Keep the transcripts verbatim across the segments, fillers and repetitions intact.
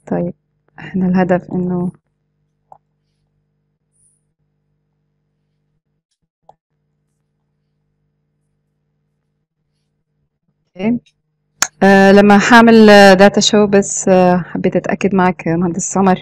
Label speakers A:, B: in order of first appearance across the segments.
A: طيب احنا الهدف انه اوكي. آه لما هعمل داتا شو بس آه حبيت اتاكد معك آه، مهندس عمر.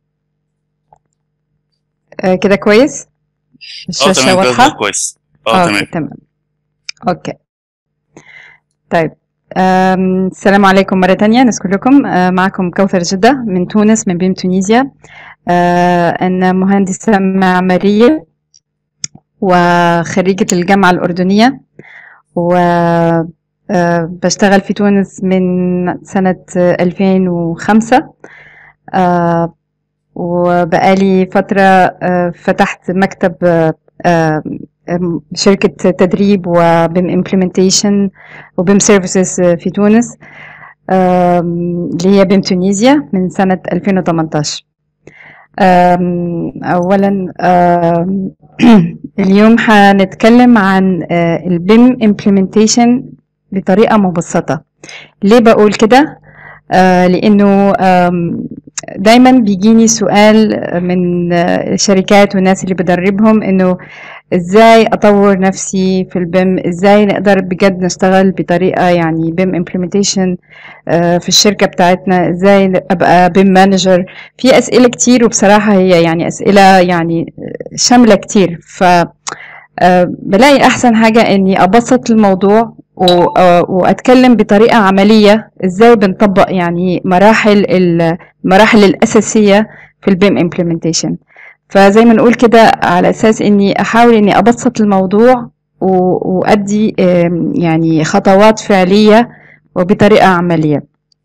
A: آه كده كويس،
B: اه
A: الشاشه
B: تمام كده ظهر
A: واضحه.
B: كويس. اه
A: آه
B: تمام.
A: اوكي تمام. اوكي طيب. آم، السلام عليكم مرة تانية، نشكر لكم. آه معكم كوثر جدة من تونس، من بيم تونيزيا. آه أنا مهندسة معمارية وخريجة الجامعة الأردنية، وبشتغل في تونس من سنة ألفين وخمسة. آه، وبقالي فترة آه، فتحت مكتب آه، آه، شركة تدريب وبيم implementation وبيم services في تونس، آم، اللي هي بيم تونيزيا من سنة ألفين وتمنتاشر. آم، أولا آم، اليوم هنتكلم عن آه، البيم implementation بطريقة مبسطة. ليه بقول كده؟ آه لأنه آم، دايما بيجيني سؤال من آه، شركات والناس اللي بدربهم انه ازاي اطور نفسي في البيم، ازاي نقدر بجد نشتغل بطريقة يعني بيم implementation آه، في الشركة بتاعتنا، ازاي ابقى بيم مانجر. في اسئلة كتير، وبصراحة هي يعني اسئلة يعني شاملة كتير. ف آه، بلاقي احسن حاجة اني ابسط الموضوع و- آه، واتكلم بطريقة عملية ازاي بنطبق يعني مراحل المراحل الاساسية في البيم implementation. فزي ما نقول كده، على اساس اني احاول اني ابسط الموضوع و- وادي آم، يعني خطوات فعلية وبطريقة عملية.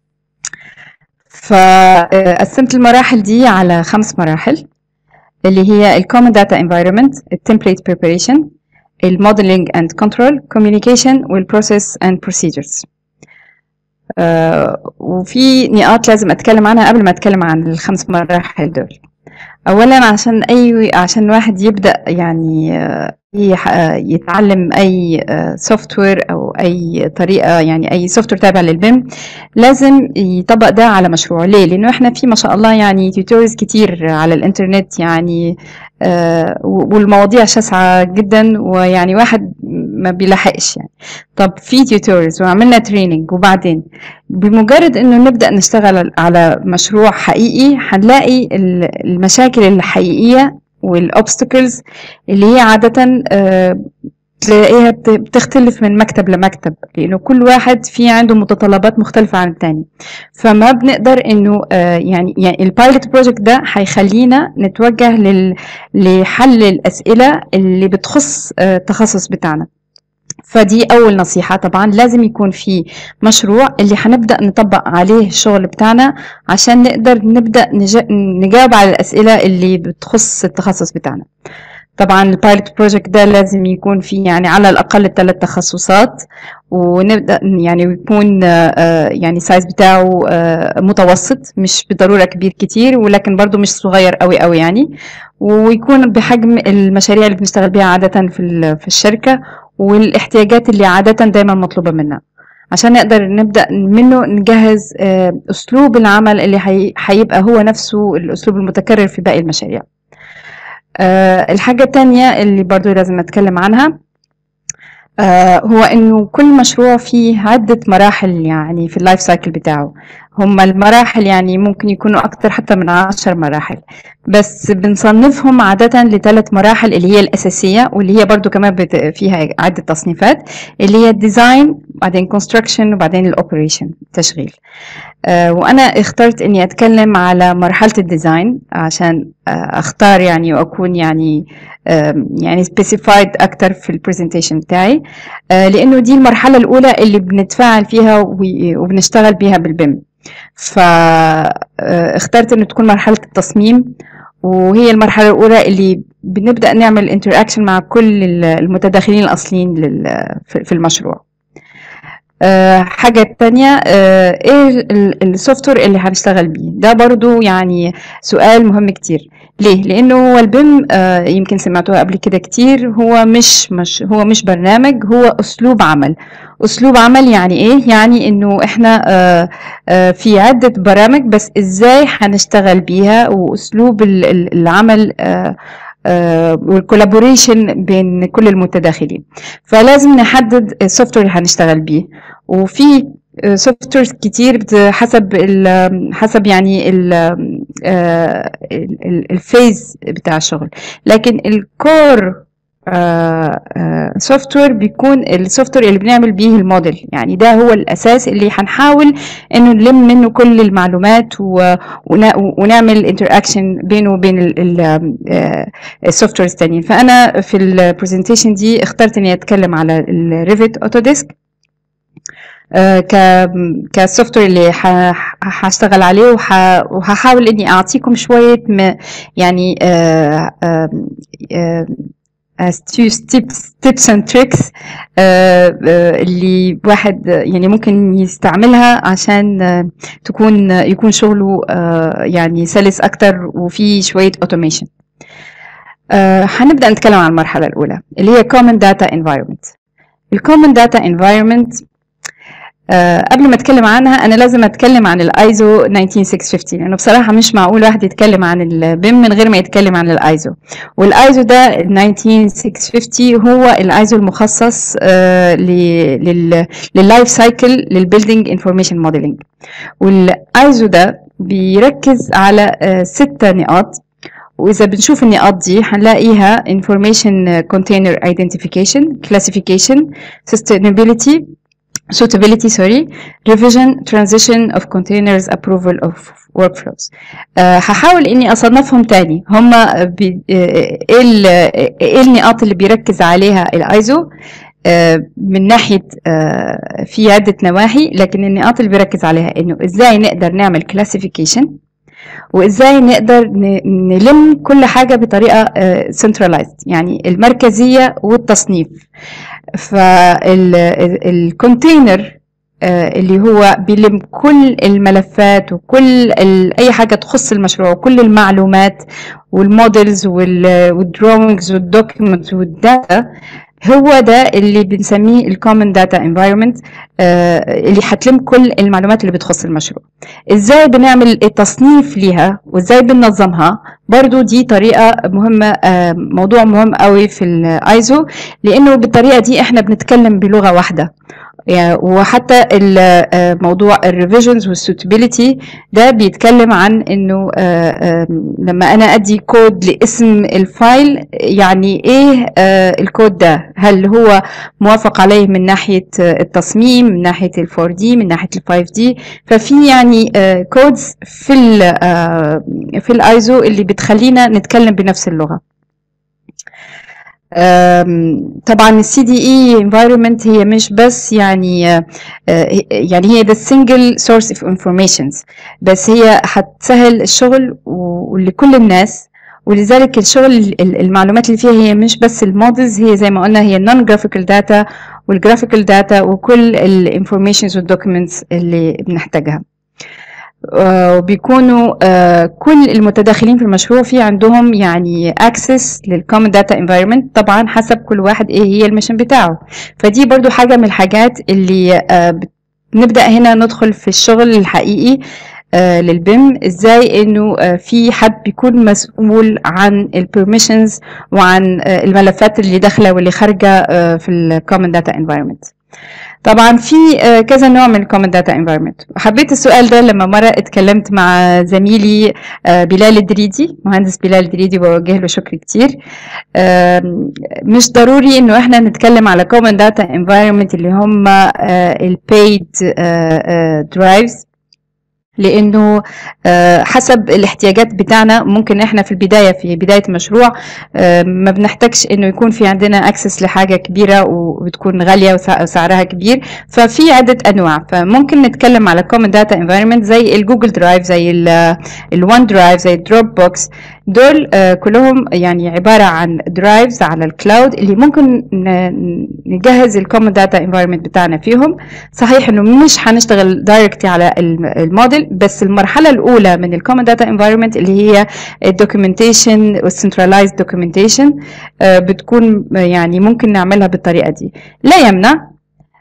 A: فقسمت المراحل دي على خمس مراحل، اللي هي ال Common Data Environment، ال Template Preparation، ال Modeling and Control، Communication، وال Process and Procedures. آه وفي نقاط لازم أتكلم عنها قبل ما أتكلم عن الخمس مراحل دول. أولا عشان أي عشان واحد يبدأ يعني آه يتعلم أي سوفت وير أو أي طريقة، يعني أي سوفت وير تابع للبيم، لازم يطبق ده على مشروع. ليه؟ لأنه إحنا في ما شاء الله يعني توتوريز كتير على الإنترنت، يعني آه والمواضيع شاسعة جدا، ويعني واحد ما بيلحقش يعني. طب في توتوريز وعملنا تريننج، وبعدين بمجرد انه نبدأ نشتغل على مشروع حقيقي هنلاقي المشاكل الحقيقية والobstacles اللي هي عادة آه تلاقيها بتختلف من مكتب لمكتب، لانه كل واحد في عنده متطلبات مختلفة عن التاني. فما بنقدر انه آه يعني يعني البايلوت بروجكت ده هيخلينا نتوجه لل لحل الاسئلة اللي بتخص آه التخصص بتاعنا. فدي أول نصيحة. طبعا لازم يكون في مشروع اللي هنبدأ نطبق عليه الشغل بتاعنا عشان نقدر نبدأ نجاوب على الأسئلة اللي بتخص التخصص بتاعنا. طبعا البايلوت بروجكت ده لازم يكون فيه يعني على الأقل ثلاث تخصصات، ونبدأ يعني يكون يعني سايز بتاعه متوسط، مش بالضرورة كبير كتير، ولكن برضو مش صغير قوي قوي يعني، ويكون بحجم المشاريع اللي بنشتغل بيها عادة في في الشركة، والاحتياجات اللي عادة دايما مطلوبة منا، عشان نقدر نبدأ منه نجهز أسلوب العمل اللي هيبقى هو نفسه الأسلوب المتكرر في باقي المشاريع. أه الحاجة التانية اللي برضو لازم نتكلم عنها أه هو انه كل مشروع فيه عدة مراحل يعني في اللايف سايكل بتاعه. هم المراحل يعني ممكن يكونوا اكتر حتى من عشر مراحل، بس بنصنفهم عادة لثلاث مراحل اللي هي الاساسية، واللي هي برضو كمان فيها عدة تصنيفات، اللي هي الديزاين، بعدين كونستراكشن، وبعدين الاوبريشن، التشغيل. آه وانا اخترت اني اتكلم على مرحلة الديزاين عشان آه اختار يعني واكون يعني آه يعني سبيسيفايد اكتر في البرزنتيشن بتاعي، آه لانه دي المرحلة الاولى اللي بنتفاعل فيها وبنشتغل بيها بالبيم. فاخترت انه تكون مرحلة التصميم، وهي المرحلة الاولى اللي بنبدأ نعمل انتراكشن مع كل المتداخلين الاصليين في المشروع. أه حاجة تانية، أه ايه السوفت وير اللي هنشتغل بيه؟ ده برضو يعني سؤال مهم كتير، ليه؟ لانه هو البيم آه يمكن سمعتوها قبل كده كتير، هو مش مش هو مش برنامج، هو اسلوب عمل. اسلوب عمل يعني ايه؟ يعني انه احنا آه آه في عدة برامج، بس ازاي هنشتغل بيها، واسلوب العمل آه آه والكولابوريشن بين كل المتداخلين. فلازم نحدد السوفت وير اللي هنشتغل بيه، وفي سوفت ويرز كتير حسب ال حسب يعني ال الفيز بتاع الشغل. لكن الكور سوفت وير بيكون السوفت وير اللي بنعمل بيه الموديل، يعني ده هو الاساس اللي هنحاول انه نلم منه كل المعلومات ونعمل انتراكشن بينه وبين السوفت ويرز التانيين. فانا في البرزنتيشن دي اخترت اني اتكلم على الريفت اوتوديسك ك كسوفت وير اللي هشتغل عليه، وهحاول اني اعطيكم شويه يعني tips and tricks اللي واحد يعني ممكن يستعملها عشان تكون يكون شغله يعني سلس اكتر وفي شويه automation. هنبدا نتكلم عن المرحله الاولى اللي هي common data environment. الcommon data environment أه قبل ما اتكلم عنها انا لازم اتكلم عن الايزو تسعة عشر ستمية وخمسين، لانه بصراحه مش معقول واحد يتكلم عن البيم من غير ما يتكلم عن الايزو. والايزو ده تسعة عشر ستمية وخمسين هو الايزو المخصص أه لللايف سايكل للبيلدينج انفورميشن موديلنج. والايزو ده بيركز على أه ستة نقاط، واذا بنشوف النقاط دي هنلاقيها information container identification, classification, sustainability, suitability sorry, revision, transition of containers, approval of workflows. أه هحاول اني اصنفهم تاني. هما بي... ايه النقاط اللي بيركز عليها الايزو أه من ناحية أه في عدة نواحي، لكن النقاط اللي بيركز عليها انه ازاي نقدر نعمل classification، وازاي نقدر نلم كل حاجة بطريقة centralized يعني المركزية والتصنيف. فالكونتينر اللي هو بيلم كل الملفات وكل اي حاجة تخص المشروع وكل المعلومات والمودلز والدروينجز والدوكيومنتس والداتا، هو ده اللي بنسميه الكومن داتا انفايرمنت اللي هتلم كل المعلومات اللي بتخص المشروع. ازاي بنعمل التصنيف ليها وازاي بننظمها، برضو دي طريقة مهمة، موضوع مهم قوي في الايزو، لانه بالطريقة دي احنا بنتكلم بلغة واحدة. وحتى موضوع الريفيجنز والسوتابيليتي ده بيتكلم عن انه لما انا ادي كود لاسم الفايل، يعني ايه الكود ده، هل هو موافق عليه من ناحية التصميم، من ناحية الفور دي، من ناحية الفايف دي. ففي يعني كودز في ال في الايزو اللي بتخلينا نتكلم بنفس اللغة. طبعا السي دي اي environment هي مش بس يعني يعني هي the single source of informations، بس هي هتسهل الشغل ولكل الناس، ولذلك الشغل المعلومات اللي فيها هي مش بس المودلز، هي زي ما قلنا هي non graphical data والgraphical data وكل الانفورميشنز والدوكيومنتس اللي بنحتاجها. وبيكونوا كل المتداخلين في المشروع في عندهم يعني access للcommon data environment، طبعا حسب كل واحد ايه هي الميشن بتاعه. فدي برضو حاجة من الحاجات اللي بنبدأ هنا ندخل في الشغل الحقيقي للبيم، ازاي انه في حد بيكون مسؤول عن البرميشنز وعن الملفات اللي داخلة واللي خارجة في الcommon data environment. طبعا في كذا نوع من الكومن داتا انفايرمنت. حبيت السؤال ده لما مره اتكلمت مع زميلي بلال الدريدي، مهندس بلال الدريدي، بوجه له شكر كتير. مش ضروري انه احنا نتكلم على كومن داتا انفايرمنت اللي هم البيد درايفز، لانه حسب الاحتياجات بتاعنا ممكن احنا في البدايه في بدايه المشروع ما بنحتاجش انه يكون في عندنا اكسس لحاجه كبيره وبتكون غاليه وسعرها كبير. ففي عده انواع، فممكن نتكلم على كومن داتا انفايرمنت زي الجوجل درايف، زي الوان درايف، زي الدروب بوكس. دول آه كلهم يعني عباره عن درايفز على الكلاود اللي ممكن نجهز الكومن داتا انفايرمنت بتاعنا فيهم. صحيح انه مش هنشتغل دايركتلي على الموديل، بس المرحله الاولى من الكومن داتا انفايرمنت اللي هي الدوكيومنتيشن والسنترلايزد دوكيومنتيشن بتكون يعني ممكن نعملها بالطريقه دي. لا يمنع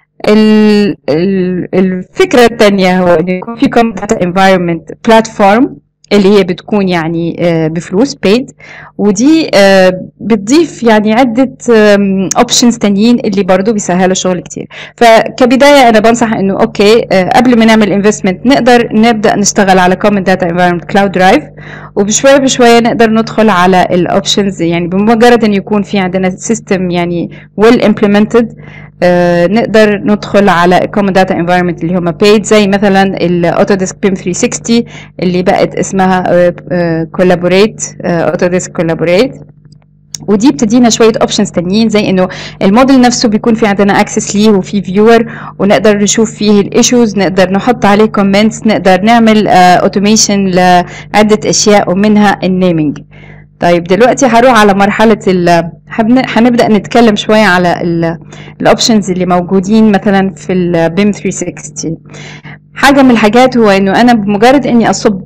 A: الفكرة الثانية هو إنه يكون في common data environment platform اللي هي بتكون يعني بفلوس paid، ودي بتضيف يعني عدة options تانيين اللي برضو بيسهلوا الشغل كتير. فكبداية أنا بنصح إنه أوكي قبل ما نعمل investment نقدر نبدأ نشتغل على common data environment cloud drive، وبشوية بشوية نقدر ندخل على الأوبشنز. يعني بمجرد إن يكون في عندنا system يعني well implemented آه نقدر ندخل على common data environment اللي هما paid، زي مثلا الأوتوديسك بيم ثلاثمية وستين اللي بقت اسمها آه آه collaborate آه أوتوديسك collaborate. ودي بتدينا شويه اوبشنز تانيين، زي انه الموديل نفسه بيكون في عندنا اكسس ليه وفي فيور، ونقدر نشوف فيه الايشوز، نقدر نحط عليه كومنتس، نقدر نعمل اوتوميشن uh, لعده اشياء ومنها النيمينج. طيب دلوقتي هروح على مرحله ال هنبدا نتكلم شويه على الاوبشنز اللي موجودين مثلا في البيم ثلاثمية وستين. حاجه من الحاجات هو انه انا بمجرد اني اصب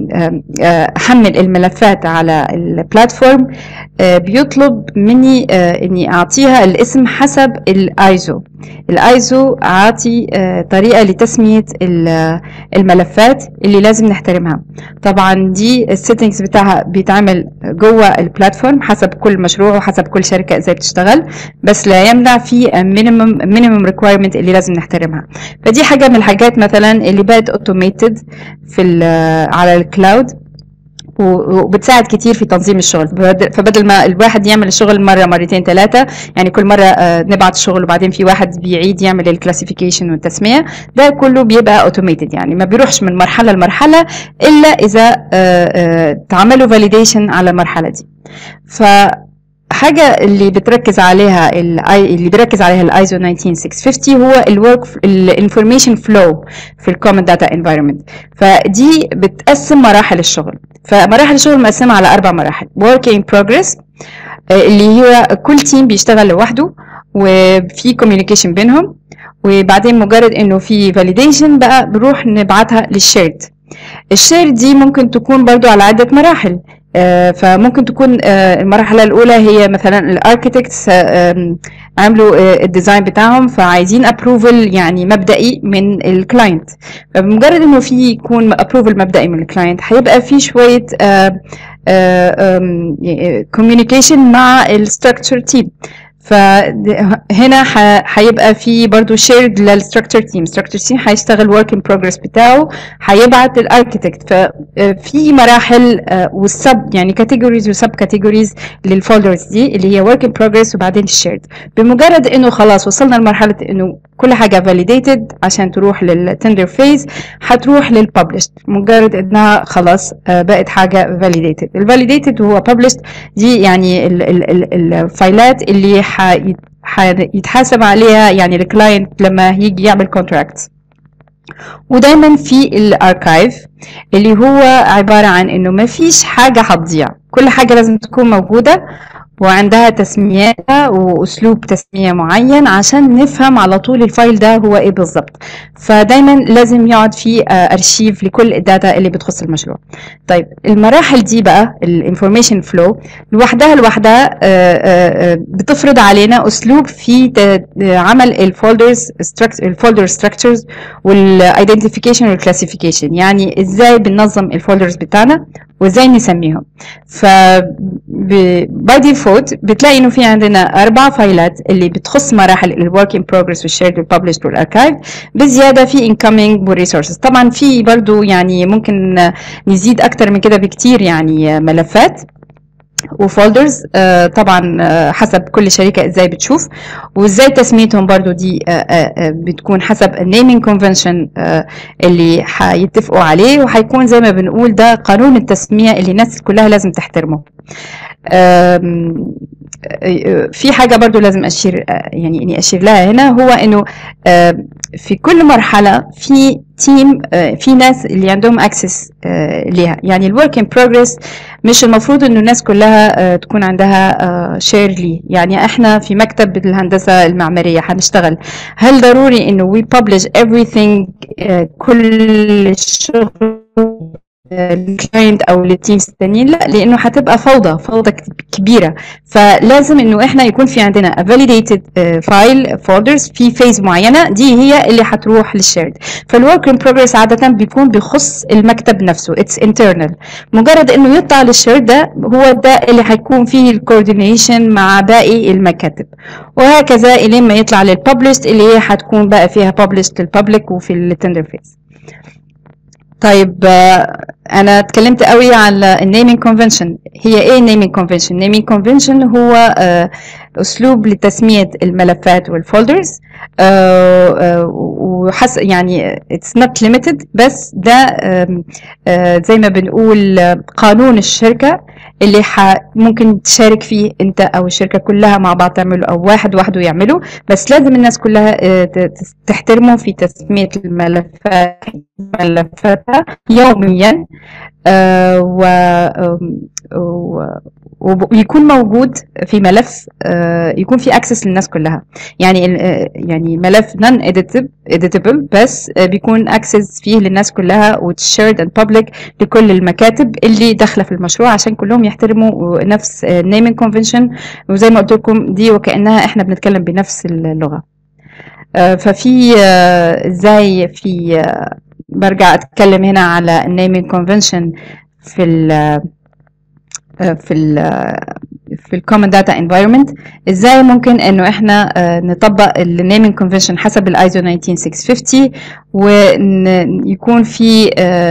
A: احمل الملفات على البلاتفورم بيطلب مني اني اعطيها الاسم حسب الايزو. الايزو اعطي طريقه لتسميه الملفات اللي لازم نحترمها. طبعا دي السيتنجز بتاعها بيتعمل جوه البلاتفورم حسب كل مشروع وحسب كل شركه ازاي بتشتغل، بس لا يمنع في مينيمم مينيمم ريكويرمنت اللي لازم نحترمها. فدي حاجه من الحاجات مثلا اللي بقت اوتوميتد في على الكلاود وبتساعد كتير في تنظيم الشغل. فبدل ما الواحد يعمل الشغل مره مرتين ثلاثه، يعني كل مره نبعت الشغل وبعدين في واحد بيعيد يعمل الكلاسيفيكيشن والتسميه، ده كله بيبقى اوتوميتد، يعني ما بيروحش من مرحله لمرحله الا اذا تعملوا فاليديشن على المرحله دي. ف حاجه اللي بتركز عليها اللي بيركز عليها الايزو ألف وستمية وخمسين هو الورك الانفورميشن فلو في الكومن داتا انفايرمنت. فدي بتقسم مراحل الشغل. فمراحل الشغل مقسمه على اربع مراحل: work in progress اللي هي كل تيم بيشتغل لوحده وفي كوميونيكيشن بينهم، وبعدين مجرد انه في فاليديشن بقى بنروح نبعتها للشيرد. الشيرد دي ممكن تكون برضو على عده مراحل. فممكن تكون المرحله الاولى هي مثلا الاركيتكتس عملوا الديزاين بتاعهم فعايزين ابروفل يعني مبدئي من الكلاينت. فبمجرد انه في يكون ابروفل مبدئي من الكلاينت هيبقى في شويه كوميونيكيشن مع الستراكشر تيم. فهنا هيبقى في برضو شيرد للستراكشر تيم. الستراكشر تيم هيشتغل ورك ان بروجرس بتاعه، هيبعت الاركيتكت. ففي مراحل والسب يعني كاتيجوريز وسب كاتيجوريز للفولدرز دي اللي هي ورك ان بروجرس وبعدين الشيرد. بمجرد انه خلاص وصلنا لمرحله انه كل حاجه فاليديتد عشان تروح للتندر فيز، هتروح للببلشد. مجرد انها خلاص بقت حاجه فاليديتد. الفاليديتد هو ببلشد دي يعني الفايلات اللي هيتحاسب عليها يعني الكلاينت لما يجي يعمل كونتراكت. ودايما في الاركايف اللي هو عباره عن انه ما فيش حاجه هتضيع، كل حاجه لازم تكون موجوده وعندها تسمياتها واسلوب تسميه معين عشان نفهم على طول الفايل ده هو ايه بالظبط. فدايما لازم يقعد في ارشيف لكل الداتا اللي بتخص المشروع. طيب المراحل دي بقى الانفورميشن فلو لوحدها لوحدها بتفرض علينا اسلوب في عمل الفولدرز الفولدر ستراكشرز والايدنتيفيكيشن والكلاسيفيكيشن، يعني ازاي بننظم الفولدرز بتاعنا وازاي نسميهم. ف باي ديفولت بتلاقي انه في عندنا اربع فايلات اللي بتخص مراحل الورك ان بروجرس والشيرد والببلشد والاركايف، بزياده في انكمينج والريسورسز. طبعا في برضو يعني ممكن نزيد اكتر من كده بكتير، يعني ملفات وفولدرز طبعا حسب كل شركه ازاي بتشوف وازاي تسميتهم. برضو دي بتكون حسب النيمينج كونفنشن اللي هيتفقوا عليه، وهيكون زي ما بنقول ده قانون التسميه اللي الناس كلها لازم تحترمه. في حاجة برضو لازم أشير يعني إني أشير لها هنا، هو إنه في كل مرحلة في تيم، في ناس اللي عندهم access ليها. يعني ال work in progress مش المفروض إنه الناس كلها تكون عندها share ليه. يعني إحنا في مكتب الهندسة المعمارية هنشتغل، هل ضروري إنه we publish everything كل الشغل للكلاينت او للتيمز التانيين؟ لا، لانه هتبقى فوضى فوضى كبيره. فلازم انه احنا يكون في عندنا validated فايل فولدرز في فيز معينه، دي هي اللي هتروح للشيرد. فالورك ان بروجرس عاده بيكون بيخص المكتب نفسه، اتس انترنال. مجرد انه يطلع للشيرد ده، هو ده اللي هيكون فيه الكوردينيشن مع باقي المكاتب، وهكذا الى ما يطلع للببلشد اللي هي هتكون بقى فيها ببلشد للببليك وفي التندر فيز. طيب انا اتكلمت قوي على النيمينج كونفنشن. هي ايه النيمينج كونفنشن؟ النيمينج كونفنشن هو اسلوب لتسميه الملفات والفولدرز، وحس يعني اتس نوت ليميتد، بس ده زي ما بنقول قانون الشركه اللي ممكن تشارك فيه انت او الشركه كلها مع بعض تعمله، او واحد وحده يعمله، بس لازم الناس كلها تحترمه في تسميه الملفات ملفاتها يوميا، آه و ويكون موجود في ملف آه يكون في اكسس للناس كلها. يعني يعني ملف نون editable بس بيكون اكسس فيه للناس كلها، وتشيرد اند بابليك لكل المكاتب اللي داخله في المشروع، عشان كلهم يحترموا نفس النيمينج كونفنشن. وزي ما قلت لكم دي وكانها احنا بنتكلم بنفس اللغه. آه ففي ازاي آه في آه برجع اتكلم هنا على النيمينج كونفنشن في ال في ال في الكومن داتا انفايرمنت. ازاي ممكن انه احنا نطبق النيمينج كونفنشن حسب الايزو تسعة آلاف وستمية وخمسين، ويكون في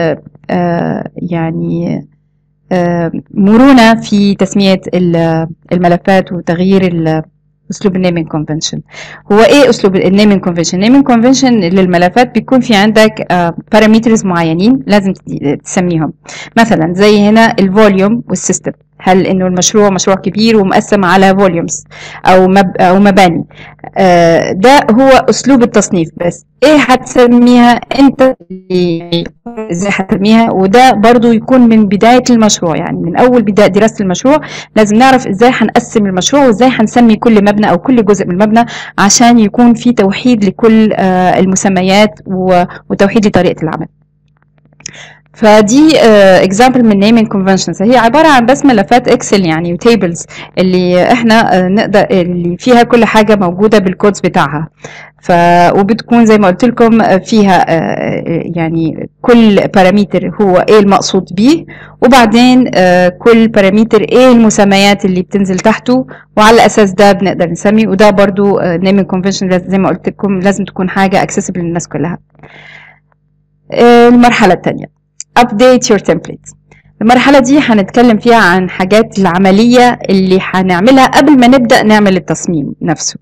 A: يعني مرونة في تسمية الملفات وتغيير اسلوب النيمينج كونفنشن. هو ايه اسلوب النيمينج كونفنشن؟ النيمينج كونفنشن للملفات بيكون في عندك بارامترز معينين لازم تسميهم. مثلا زي هنا الفوليوم والسيستم، هل انه المشروع مشروع كبير ومقسم على فوليومز او مب او مباني، آه ده هو اسلوب التصنيف. بس ايه هتسميها انت، ازاي هتسميها؟ وده برضو يكون من بداية المشروع، يعني من اول بداية دراسة المشروع لازم نعرف ازاي هنقسم المشروع وازاي هنسمي كل مبنى او كل جزء من المبنى، عشان يكون في توحيد لكل آه المسميات وتوحيد لطريقة العمل. فدي اكزامبل من نيمينج كونفنشنز، هي عباره عن بس ملفات اكسل يعني وتيبلز اللي احنا نقدر اللي فيها كل حاجه موجوده بالكودز بتاعها. ف وبتكون زي ما قلت لكم فيها يعني كل بارامتر هو ايه المقصود بيه، وبعدين كل بارامتر ايه المسميات اللي بتنزل تحته، وعلى الاساس ده بنقدر نسمي. وده برضو نيمينج كونفنشن زي ما قلت لكم لازم تكون حاجه اكسسبل للناس كلها. المرحله الثانيه update your template. المرحلة دي هنتكلم فيها عن حاجات العملية اللي هنعملها قبل ما نبدأ نعمل التصميم نفسه.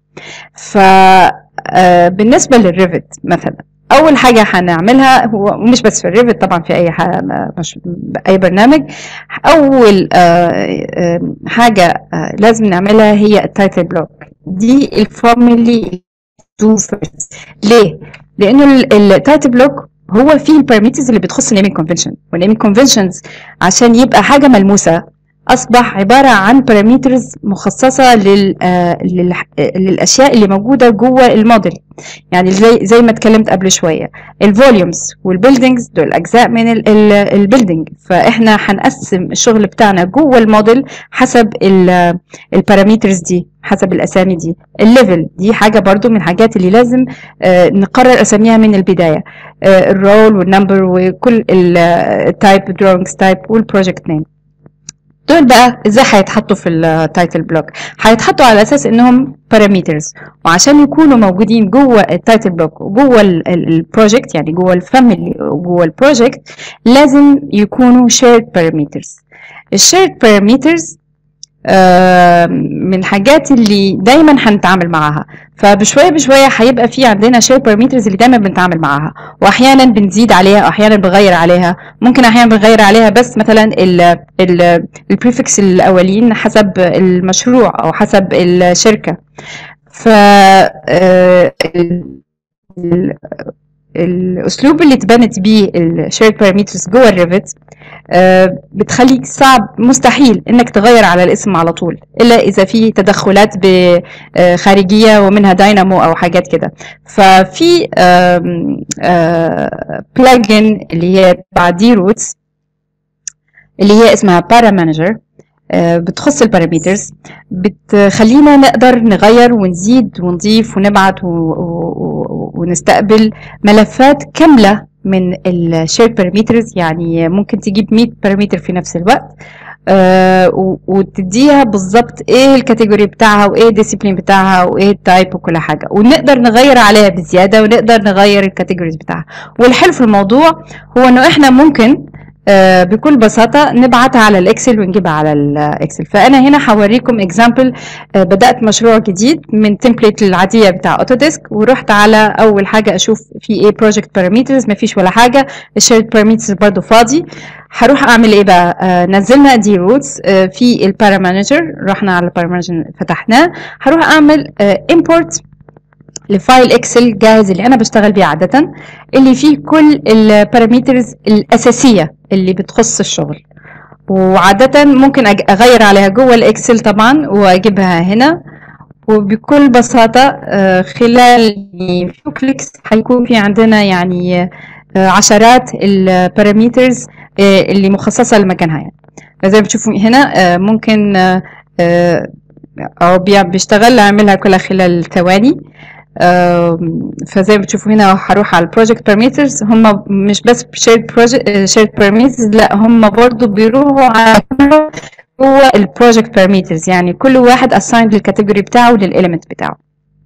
A: فبالنسبة للريفت مثلا، أول حاجة هنعملها هو، ومش بس في الريفت طبعا، في أي مش أي برنامج، أول حاجة لازم نعملها هي التايتل بلوك. دي الفورمالي تو فيرست. ليه؟ لأنه التايتل بلوك هو فيه البارامترز اللي بتخص النيمينج كونفنشن، والنيمينج كونفنشنز عشان يبقى حاجه ملموسه اصبح عباره عن بارامترز مخصصه لل... آه لل... للاشياء اللي موجوده جوه الموديل. يعني زي زي ما اتكلمت قبل شويه، الفوليومز والبيلدينجز دول اجزاء من البيلدينج، فاحنا هنقسم الشغل بتاعنا جوه الموديل حسب البارامترز دي، حسب الاسامي دي. الليفل دي حاجه برضو من الحاجات اللي لازم آه نقرر اساميها من البدايه، آه الرول والنمبر وكل التايب، دروينجز تايب والبروجكت نيم. دول بقى ازاي هيتحطوا في التايتل بلوك؟ هيتحطوا على اساس انهم بارامترز، وعشان يكونوا موجودين جوه التايتل بلوك وجوه البروجكت، يعني جوه الفاميلي وجوه البروجكت، لازم يكونوا shared parameters. الشيرد بارامترز من الحاجات اللي دايما هنتعامل معاها. فبشويه بشويه هيبقى في عندنا شير بارامترز اللي دايما بنتعامل معاها، واحيانا بنزيد عليها واحيانا بنغير عليها. ممكن احيانا بنغير عليها بس مثلا البريفكس الاولين حسب المشروع او حسب الشركه. ف الاسلوب اللي اتبنت بيه الشير بارامترز جوه الريفت بتخليك صعب مستحيل انك تغير على الاسم على طول، الا اذا في تدخلات خارجيه ومنها داينامو او حاجات كده. ففي بلجن اللي هي تبع دي روتس اللي هي اسمها بارا مانجر، بتخص البارامترز، بتخلينا نقدر نغير ونزيد ونضيف ونبعت ونستقبل ملفات كامله من الشير بارامترز. يعني ممكن تجيب مية بارامتر في نفس الوقت آه وتديها بالظبط ايه الكاتيجوري بتاعها وايه الديسيبلين بتاعها وايه التايب وكل حاجه، ونقدر نغير عليها بزياده ونقدر نغير الكاتيجوريز بتاعها. والحلو في الموضوع هو انه احنا ممكن آه بكل بساطه نبعتها على الاكسل ونجيبها على الاكسل. فانا هنا هوريكم اكزامبل. آه بدات مشروع جديد من تمبليت العاديه بتاع اوتوديسك، ورحت على اول حاجه اشوف في ايه بروجكت بارامترز، مفيش ولا حاجه. الشيرد بارامترز برضو فاضي. هروح اعمل ايه بقى؟ آه نزلنا دي روتس آه في البارا مانجر، رحنا على البارا مانجر فتحناه. هروح اعمل آه امبورت لفايل اكسل جاهز اللي انا بشتغل بيه عاده، اللي فيه كل البارامترز الاساسيه اللي بتخص الشغل، وعاده ممكن اغير عليها جوه الاكسل طبعا واجيبها هنا. وبكل بساطه خلال فيو كليكس هيكون في عندنا يعني عشرات البارامترز اللي مخصصه لمكانها. يعني زي ما بتشوفوا هنا ممكن او بيشتغل اعملها كلها خلال ثواني. فزي ما بتشوفوا هنا هروح على البروجكت بارامترز، هم مش بس شيرد بروجكت شيرد بارامترز، لا هم برضو بيروحوا على جوه البروجكت بارامترز، يعني كل واحد اسايند للكاتيجوري بتاعه وللاليمنت بتاعه.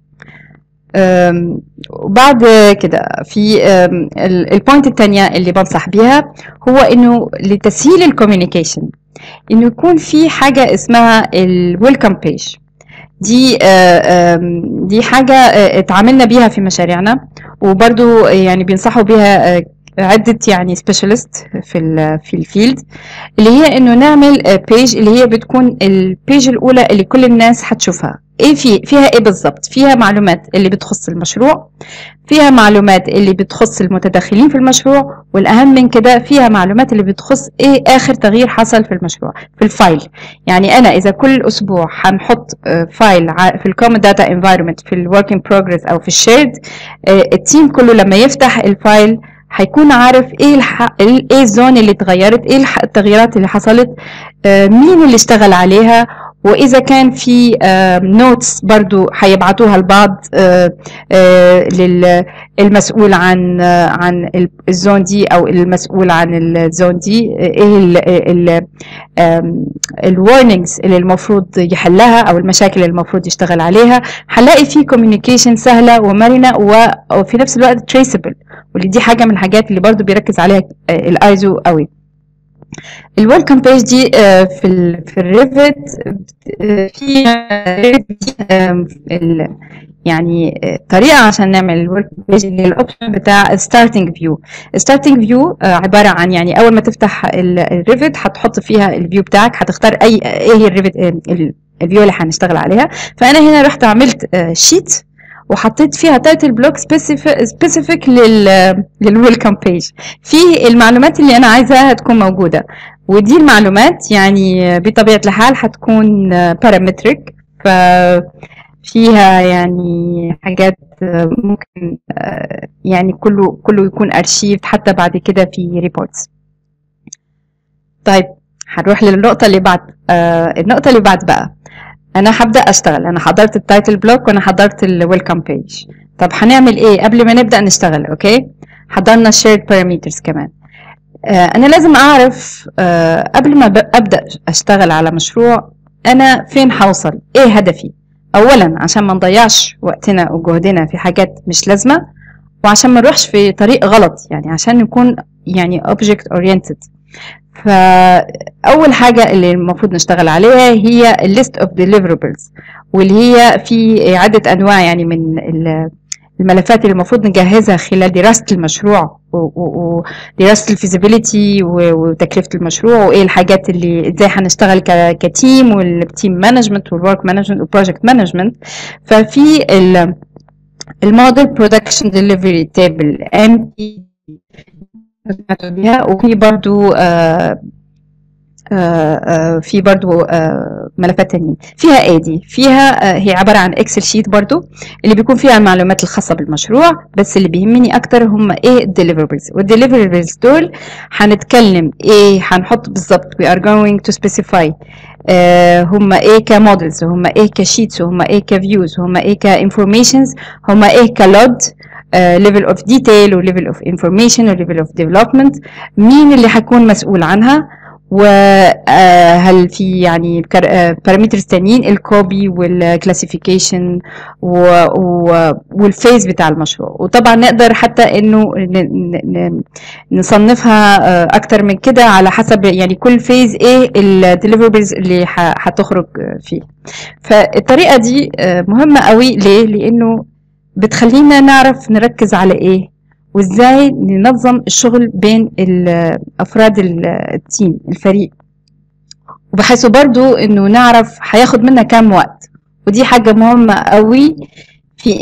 A: وبعد كده في البوينت الثانيه اللي بنصح بيها هو انه لتسهيل الكوميونيكيشن انه يكون في حاجه اسمها الويلكم بيج. دي دي حاجه اتعاملنا بيها في مشاريعنا، وبرضو يعني بينصحوا بيها عده يعني سبيشالست في في الفيلد، اللي هي انه نعمل بيج اللي هي بتكون البيج الاولى اللي كل الناس هتشوفها. ايه في فيها ايه بالظبط؟ فيها معلومات اللي بتخص المشروع، فيها معلومات اللي بتخص المتداخلين في المشروع، والاهم من كده فيها معلومات اللي بتخص ايه اخر تغيير حصل في المشروع في الفايل. يعني انا اذا كل اسبوع هنحط فايل في الكومن داتا انفايرمنت في الورك ان بروجرس او في الشيرد، التيم كله لما يفتح الفايل هيكون عارف ايه الح... ايه الزون اللي اتغيرت، ايه التغييرات اللي حصلت، مين اللي اشتغل عليها، واذا كان في نوتس برضو هيبعتوها لبعض للمسؤول عن عن الزون دي او المسؤول عن الزون دي، ايه الورنينجز اللي المفروض يحلها او المشاكل اللي المفروض يشتغل عليها. هنلاقي في كوميونيكيشن سهله ومرنه وفي نفس الوقت تريسبل، واللي دي حاجه من الحاجات اللي برضو بيركز عليها الايزو قوي. الويلكم بيج دي في ال في الريفت في يعني طريقه عشان نعمل الويلكم بيج اللي الاوبشن بتاع ستارتنج فيو. ستارتنج فيو عباره عن يعني اول ما تفتح الريفت هتحط فيها الفيو بتاعك، هتختار اي ايه هي الريفت الفيو اللي هنشتغل عليها. فانا هنا رحت عملت شيت وحطيت فيها تايتل بلوك سبيسيفيك لل للويلكم بيج، في المعلومات اللي انا عايزاها تكون موجوده. ودي المعلومات يعني بطبيعه الحال هتكون بارامتريك، ففيها يعني حاجات ممكن يعني كله كله يكون ارشيف حتى بعد كده في ريبورتس. طيب هنروح للنقطه اللي بعد. النقطه اللي بعد بقى انا هبدا اشتغل. انا حضرت التايتل بلوك وانا حضرت الويلكم بيج. طب هنعمل ايه قبل ما نبدا نشتغل؟ اوكي، حضرنا الشيرد بارامترز كمان. آه انا لازم اعرف آه قبل ما ابدا اشتغل على مشروع انا فين هوصل، ايه هدفي. اولا عشان ما نضيعش وقتنا وجهدنا في حاجات مش لازمه، وعشان ما نروحش في طريق غلط، يعني عشان نكون يعني object oriented. فاول حاجه اللي المفروض نشتغل عليها هي الليست اوف deliverables، واللي هي في عده انواع يعني من الملفات اللي المفروض نجهزها خلال دراسه المشروع ودراسه الفيزيبيليتي وتكلفه المشروع، وايه الحاجات اللي ازاي هنشتغل كتيم والتيم مانجمنت والورك مانجمنت والبروجكت مانجمنت. ففي الموديل برودكشن ديليفري تيبل ام بي بيها، وفي برضو آه آه في برضو آه ملفات تانيين فيها ايدي فيها. آه هي عبارة عن اكسل شيت برضو اللي بيكون فيها المعلومات الخاصة بالمشروع، بس اللي بيهمني اكتر هم ايه الديليفربلز. والديليفربلز دول هنتكلم ايه هنحط بالظبط. we are going to specify آه هم ايه كمودلز، هم ايه كشيتس، هم ايه كفيوز، هم ايه كانفورميشنز، هم ايه كلود ليفل اوف ديتيل وليفل اوف انفورميشن وليفل اوف ديفلوبمنت، مين اللي هيكون مسؤول عنها، وهل في يعني بارامترز تانيين الكوبي والكلاسيفيكيشن والفيز بتاع المشروع. وطبعا نقدر حتى انه نصنفها اكتر من كده على حسب يعني كل فيز ايه الديليفربلز اللي هتخرج فيه. فالطريقه دي مهمه قوي. ليه؟ لانه بتخلينا نعرف نركز على ايه وازاي ننظم الشغل بين افراد التيم الفريق، وبحيث برضو انه نعرف هياخد منا كام وقت. ودي حاجة مهمة قوي في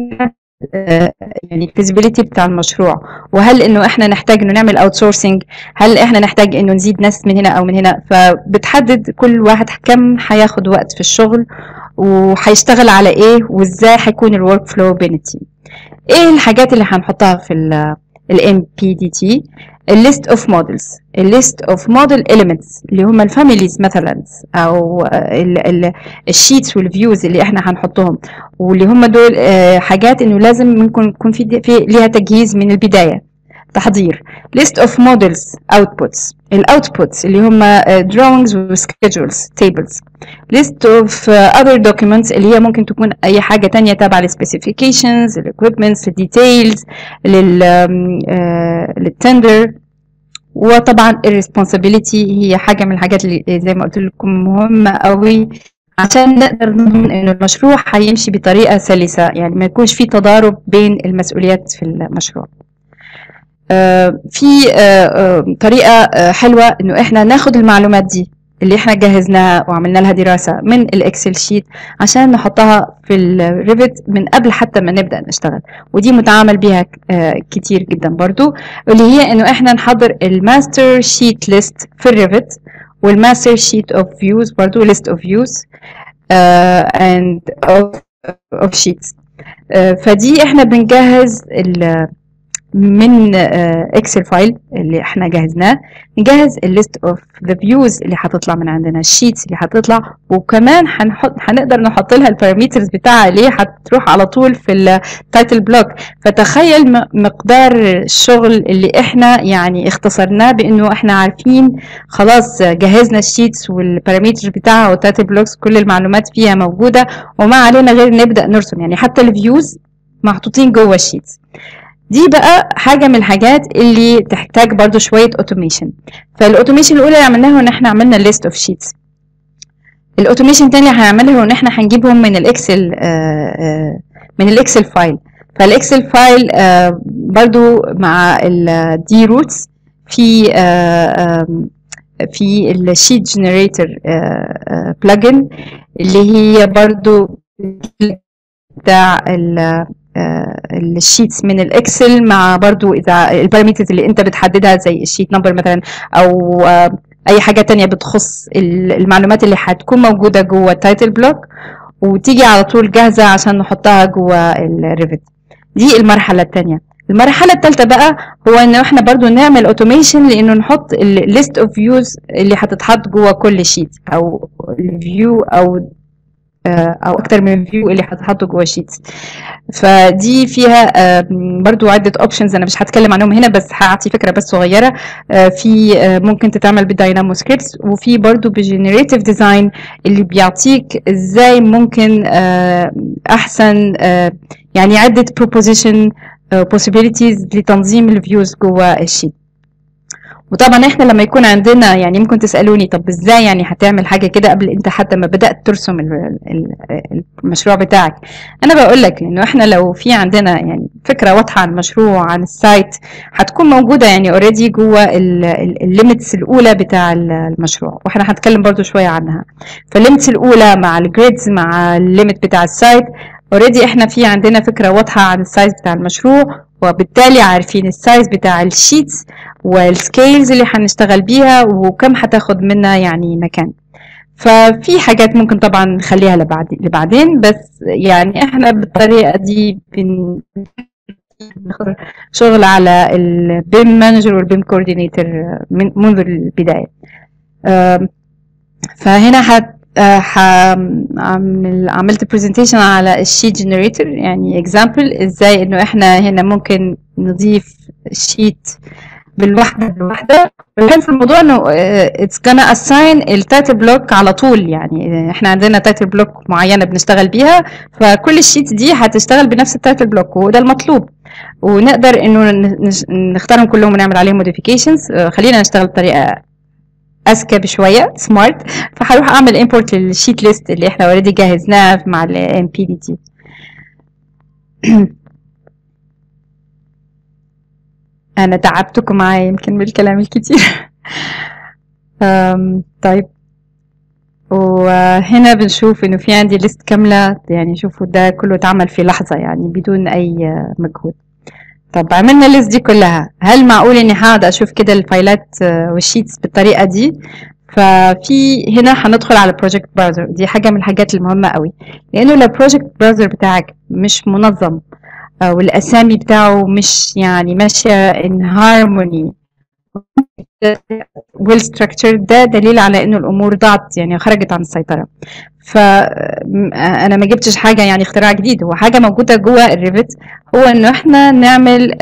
A: يعني الفيزيبيليتي بتاع المشروع. وهل انه احنا نحتاج انه نعمل اوت سورسنج، هل احنا نحتاج انه نزيد ناس من هنا او من هنا. فبتحدد كل واحد كم هياخد وقت في الشغل وهيشتغل على ايه وازاي هيكون الورك فلو بين التيم. ايه الحاجات اللي هنحطها في ال إم بي دي تي؟ الليست اوف مودلز، الليست اوف موديل اليمنتس اللي هم الفاميليز مثلا، او الشيتس والفيوز اللي احنا هنحطهم، واللي هم دول حاجات انه لازم ممكن يكون في في ليها تجهيز من البدايه، تحضير. list of models outputs، الاوتبوتس اللي هم drawings و schedules tables. list of other documents اللي هي ممكن تكون اي حاجه تانية تابعه لل specifications، لل equipments، لل details، لل للتندر. وطبعا الresponsibility هي حاجه من الحاجات اللي زي ما قلت لكم مهمه قوي عشان نقدر نضمن انه المشروع هيمشي بطريقه سلسه، يعني ما يكونش في تضارب بين المسؤوليات في المشروع. في طريقة حلوة انه احنا ناخد المعلومات دي اللي احنا جهزناها وعملنا لها دراسة من الاكسل شيت عشان نحطها في الريفت من قبل حتى ما نبدأ نشتغل. ودي متعامل بيها كتير جدا برضو، اللي هي انه احنا نحضر الماستر شيت ليست في الريفت، والماستر شيت اوف فيوز برضو ليست اوف فيوز and of, of sheets. فدي احنا بنجهز من اكسل فايل اللي احنا جهزناه، نجهز الليست اوف ذا فيوز اللي هتطلع من عندنا، الشيتس اللي هتطلع، وكمان هنحط هنقدر نحط لها البارامترز بتاعها اللي هتروح على طول في التايتل بلوك. فتخيل مقدار الشغل اللي احنا يعني اختصرناه بانه احنا عارفين خلاص جهزنا الشيتس والبارامترز بتاعها والتايتل بلوكس، كل المعلومات فيها موجوده وما علينا غير نبدا نرسم. يعني حتى الفيوز محطوطين جوه الشيتس. دي بقى حاجه من الحاجات اللي تحتاج برضو شويه اوتوميشن. فالاوتوميشن الاولى اللي عملناها ان احنا عملنا ليست اوف شيتس. الاوتوميشن الثاني اللي هنعمله ان احنا هنجيبهم من الاكسل من الاكسل فايل. فالاكسل فايل برضو مع الدي روتس في في الشيت جنريتور بلجن اللي هي برضو بتاع الشيتس من الاكسل، مع برضو اذا البارامترز اللي انت بتحددها زي الشيت نمبر مثلا او اي حاجه تانية بتخص المعلومات اللي هتكون موجوده جوه التايتل بلوك، وتيجي على طول جاهزه عشان نحطها جوه الريفت. دي المرحله الثانيه. المرحله الثالثه بقى هو ان احنا برضو نعمل اوتوميشن، لانه نحط الليست اوف فيوز اللي هتتحط جوه كل شيت، او الفيو او او اكتر من فيو اللي هتحطوا جوه الشيتس. فدي فيها برضو عده اوبشنز انا مش هتكلم عنهم هنا، بس هعطي فكره بس صغيره. في ممكن تتعمل بداينامو سكريبتس، وفي برضو بجنريتيف ديزاين اللي بيعطيك ازاي ممكن احسن يعني عده بروبوزيشن possibilities لتنظيم الفيوز جوه الشيت. وطبعا احنا لما يكون عندنا يعني ممكن تسالوني طب ازاي يعني هتعمل حاجه كده قبل انت حتى ما بدات ترسم ال- ال- المشروع بتاعك. انا بقول لك انه احنا لو في عندنا يعني فكره واضحه عن المشروع عن السايت هتكون موجوده يعني اوريدي جوه الليميتس الاولى بتاع ال- المشروع، واحنا هنتكلم برضو شويه عنها. فالليميتس الاولى مع الجريدز مع الليميت بتاع السايت اوريدي احنا في عندنا فكره واضحه عن السايز بتاع المشروع، وبالتالي عارفين السايز بتاع الشيتس والسكيلز اللي هنشتغل بيها وكم هتاخد منا يعني مكان. ففي حاجات ممكن طبعا نخليها لبعد- لبعدين، بس يعني احنا بالطريقه دي بن بناخد شغل على البيم مانجر والبيم كوردينيتور من منذ البدايه. آم، فهنا هت آه، هعمل عملت برزنتيشن على الشيت جنريتور يعني اكزامبل ازاي انه احنا هنا ممكن نضيف الشيت بالوحده بالوحده. والحلو في الموضوع انه اتس gonna assign التايتل بلوك على طول، يعني احنا عندنا تايتل بلوك معينه بنشتغل بيها، فكل الشيت دي هتشتغل بنفس التايتل بلوك وده المطلوب. ونقدر انه نش- نختارهم كلهم ونعمل عليهم موديفيكيشنز. خلينا نشتغل بطريقه اذكى بشويه سمارت. فهروح اعمل امبورت للشيت ليست اللي احنا اوريدي جهزناها مع الام بي دي تي. انا تعبتكم معايا يمكن بالكلام الكتير. أم، طيب، وهنا بنشوف انه في عندي ليست كامله، يعني شوفوا ده كله اتعمل في لحظه يعني بدون اي مجهود. طب عملنا الليست دي كلها، هل معقول اني هقعد اشوف كده الفايلات آه، والشيتس بالطريقه دي؟ ففي هنا هندخل على بروجكت براوزر. دي حاجه من الحاجات المهمه قوي، لانه لو البروجكت براوزر بتاعك مش منظم آه، والاسامي بتاعه مش يعني ماشيه ان هارموني ويل ستراكتشر، ده دليل على انه الامور ضاعت يعني خرجت عن السيطره. فانا ما جبتش حاجه يعني اختراع جديد، هو حاجه موجوده جوه الريفت، هو انه احنا نعمل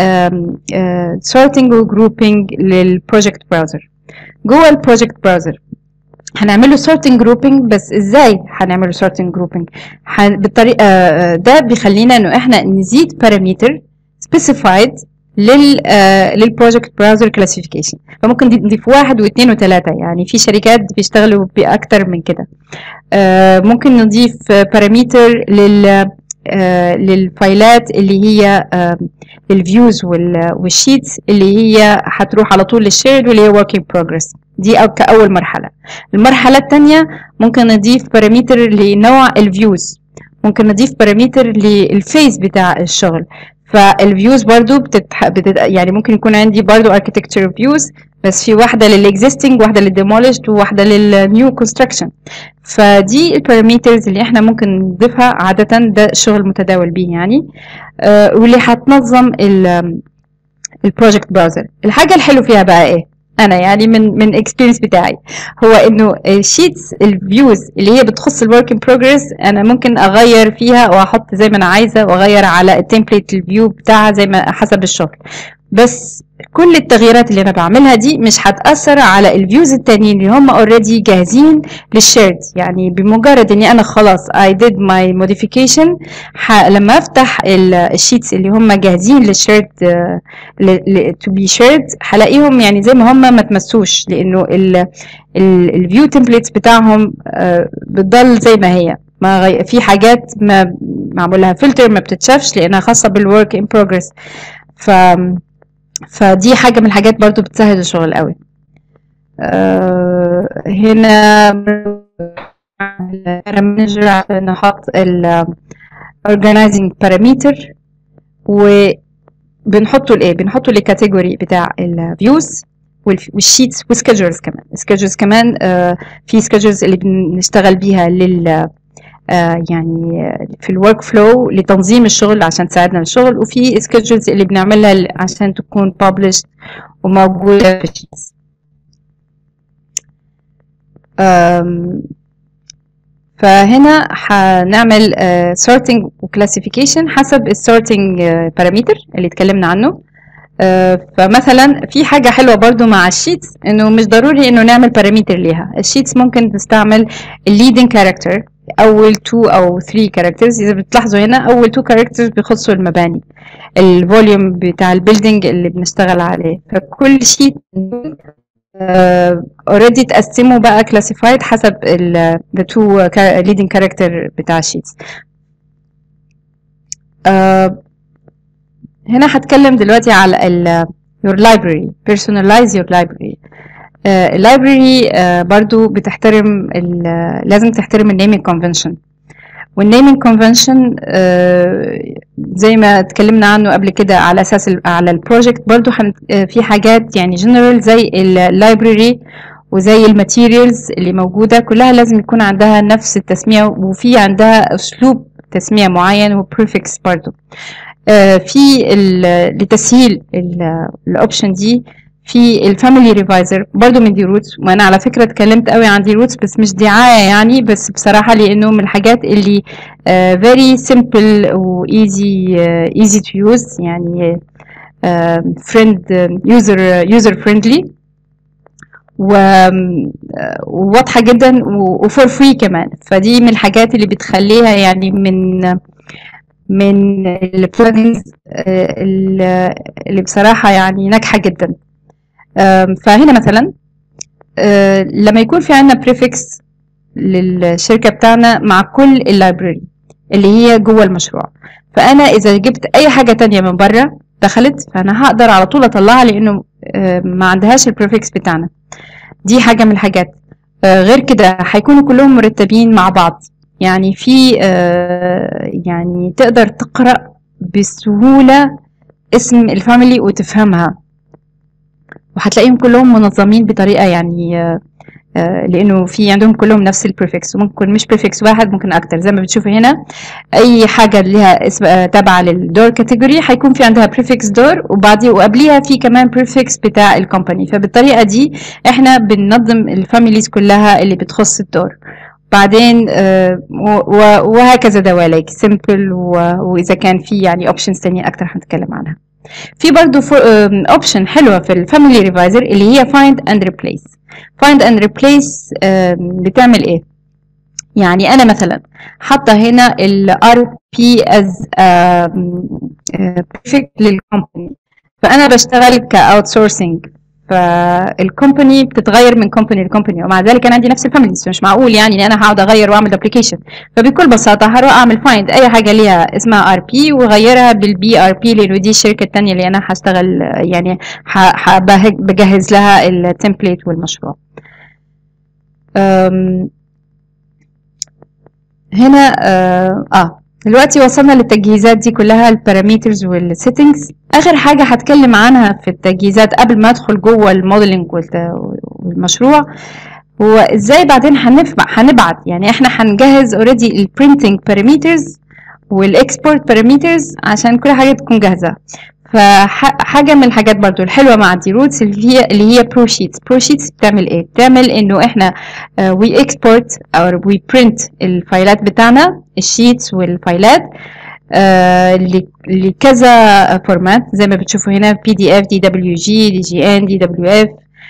A: سورتنج وجروبنج للبروجكت براوزر. جوه البروجكت براوزر هنعمله sorting grouping، بس ازاي هنعمله sorting grouping؟ بالطريقه آه، ده بيخلينا انه احنا نزيد parameter specified لل آه، للبروجكت براوزر كلاسيفيكيشن. فممكن نضيف واحد واثنين وثلاثه، يعني في شركات بيشتغلوا باكتر من كده. آه، ممكن نضيف باراميتر لل آه، للفايلات اللي هي الفيوز والشيتس اللي هي هتروح على طول للشيرد واللي هي work in progress. دي أو كأول مرحلة. المرحلة الثانية ممكن نضيف باراميتر لنوع الفيوز، ممكن نضيف باراميتر للفيز بتاع الشغل. فالفيوز برضو بتتح... بتت... يعني ممكن يكون عندي برضو architecture views، بس في واحدة للإكزيستنج واحدة للdemolished وواحدة للنيو كونستراكشن. فدي الباراميترز اللي احنا ممكن نضيفها عادة، ده الشغل المتداول بيه يعني. آه واللي هتنظم البروجكت براوزر. الحاجة الحلو فيها بقى ايه؟ انا يعني من من اكسبيرينس بتاعي، هو انه الشيتس الفيوز اللي هي بتخص الورك ان بروجرس انا ممكن اغير فيها واحط زي ما انا عايزه، واغير على التمبليت الفيو بتاعها زي ما حسب الشغل. بس كل التغييرات اللي انا بعملها دي مش هتاثر على الفيوز التانيين اللي هم اوريدي جاهزين للشيرد. يعني بمجرد اني انا خلاص I did my modification، لما افتح الشيتس اللي هم جاهزين للشيرد to be shared هلاقيهم يعني زي ما هم ما تمسوش، لانه الفيو تمبليتس بتاعهم بتضل زي ما هي، ما غي... في حاجات ما معمول لها فلتر ما بتتشافش لانها خاصه بالورك ان بروجرس. ف فدي حاجه من الحاجات برضو بتسهل الشغل قوي. أه هنا مانجر عشان نحط ال organizing parameter، وبنحطه لايه؟ بنحطه للكاتيجوري بتاع الفيوز والشيتس والسكيدجولز كمان. السكيدجولز كمان آه في سكيدجولز اللي بنشتغل بيها لل آه يعني في الورك فلو لتنظيم الشغل عشان تساعدنا الشغل، وفي سكيدجولز اللي بنعملها عشان تكون published وموجوده في الشيتس. فهنا هنعمل uh, sorting وclassification حسب الsorting uh, parameter اللي اتكلمنا عنه. uh, فمثلا في حاجة حلوة برضو مع الشيتس انه مش ضروري انه نعمل parameter ليها. الشيتس ممكن تستعمل leading character اول تو او ثري كاركترز. اذا بتلاحظوا هنا اول تو كاركترز بيخصوا المباني، الفوليوم بتاع البيلدينج اللي بنشتغل عليه. فكل شيت اوريدي تقسموا بقى كلاسيفايد حسب ال the two leading character بتاع الشيتس. uh, هنا هتكلم دلوقتي على ال your library personalize your library. اللايبرري uh, uh, برضو بتحترم لازم تحترم النيمينج كونفنشن، والنيمينج كونفنشن زي ما اتكلمنا عنه قبل كده على اساس على البروجكت. برضو في حاجات يعني جنرال زي اللايبرري وزي الماتيريالز اللي موجوده كلها لازم يكون عندها نفس التسميه، وفي عندها اسلوب تسميه معين وبريفكس برضو. في لتسهيل الاوبشن دي في الفاميلي ريفايزر برضو من دي روتس، وانا على فكره اتكلمت قوي عن دي روتس بس مش دعايه يعني، بس بصراحه لانه من الحاجات اللي فيري سيمبل وايزي ايزي تو يوز، يعني فريند يوزر يوزر فريندلي وواضحه جدا وفور فري كمان. فدي من الحاجات اللي بتخليها يعني من من البلجنز اللي بصراحه يعني ناجحه جدا. فهنا مثلا لما يكون في عندنا بريفكس للشركه بتاعنا مع كل اللايبرري اللي هي جوه المشروع، فانا اذا جبت اي حاجه تانية من بره دخلت فانا هقدر على طول اطلعها لانه ما عندهاش البريفكس بتاعنا. دي حاجه من الحاجات. غير كده هيكونوا كلهم مرتبين مع بعض، يعني في يعني تقدر تقرا بسهوله اسم الفاميلي وتفهمها، وهتلاقيهم كلهم منظمين بطريقه يعني آه لانه في عندهم كلهم نفس البريفكس، وممكن مش بريفكس واحد ممكن اكتر. زي ما بتشوفوا هنا اي حاجه ليها اسم تابعه للدور كاتيجوري هيكون في عندها بريفكس دور وبعديه وقبليها في كمان بريفكس بتاع الكومباني. فبالطريقه دي احنا بننظم الفاميليز كلها اللي بتخص الدور. بعدين آه وهكذا دواليك سيمبل، واذا كان في يعني اوبشنز ثانيه اكتر هنتكلم عنها. في برضو اوبشن حلوه في الفاميلي ريفايزر اللي هي find and replace. find and replace بتعمل ايه؟ يعني انا مثلا حاطه هنا ال آر بي as perfect للكومباني، فانا بشتغل كاوتسورسنج، فالكومباني بتتغير من كومباني لكومباني، ومع ذلك انا عندي نفس الفاميليز، مش معقول يعني ان انا هقعد اغير واعمل دوبليكيشن. فبكل بساطه هروح اعمل فايند اي حاجه ليها اسمها ار بي واغيرها بالبي ار بي لانه دي الشركه الثانيه اللي انا هشتغل يعني بجهز لها التمبليت والمشروع. هنا اه, آه. دلوقتي وصلنا للتجهيزات دي كلها، البارامترز والسيتنجز. اخر حاجه هتكلم عنها في التجهيزات قبل ما ادخل جوه الموديلنج والمشروع هو ازاي بعدين هنبعت. يعني احنا هنجهز اوريدي البرينتنج بارامترز والاكسبورت بارامترز عشان كل حاجه تكون جاهزه. فحاجه من الحاجات برضو الحلوه مع دي روتس اللي هي اللي هي برو شيتس. برو شيتس بتعمل ايه؟ بتعمل انه احنا وي اكسبورت او وي برنت الفايلات بتاعنا، الشيتس والفايلات لكذا فورمات زي ما بتشوفوا هنا: بي دي اف، دي دبليو جي، دي جي ان، دي دبليو اف،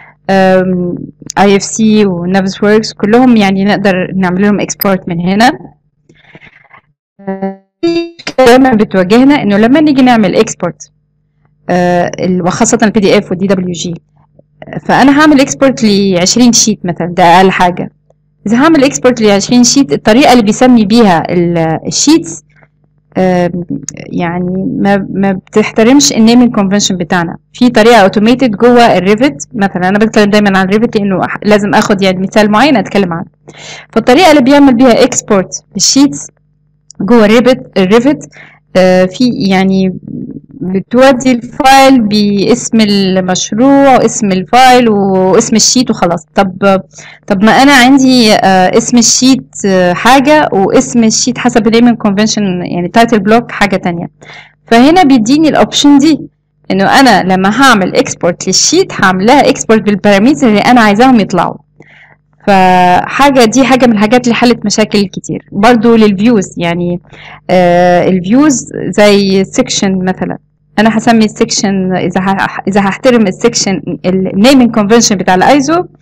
A: اي اف سي ونافس وركس، كلهم يعني نقدر نعمل لهم اكسبورت من هنا. دايما بتواجهنا انه لما نيجي نعمل اكسبورت وخاصه البي دي اف والدي دبليو جي، فانا هعمل اكسبورت ل عشرين شيت مثلا، ده اقل حاجه. اذا هعمل اكسبورت ل عشرين شيت، الطريقه اللي بيسمي بيها الشيتس يعني ما ما بتحترمش النيمينج كونفنشن بتاعنا. في طريقه اوتوميتد جوه الريفت مثلا، انا بتكلم دايما عن الريفت لانه لازم اخد يعني مثال معين اتكلم عنه. فالطريقه اللي بيعمل بيها اكسبورت للشيتس جوه الريفت الريفت آه في يعني بتودي الفايل باسم المشروع واسم الفايل واسم الشيت وخلاص. طب طب ما انا عندي آه اسم الشيت آه حاجه واسم الشيت حسب النيمينج كونفنشن يعني تايتل بلوك حاجه تانية. فهنا بيديني الاوبشن دي انه انا لما هعمل اكسبورت للشيت هعملها اكسبورت بالبارامتر اللي انا عايزاهم يطلعوا. فحاجه دي حاجه من الحاجات اللي حلت مشاكل كتير. برضو للفيوز، يعني آه الفيوز زي سيكشن مثلا، انا هسمي السيكشن اذا اذا هحترم السيكشن النيمينج كونفنشن بتاع الايزو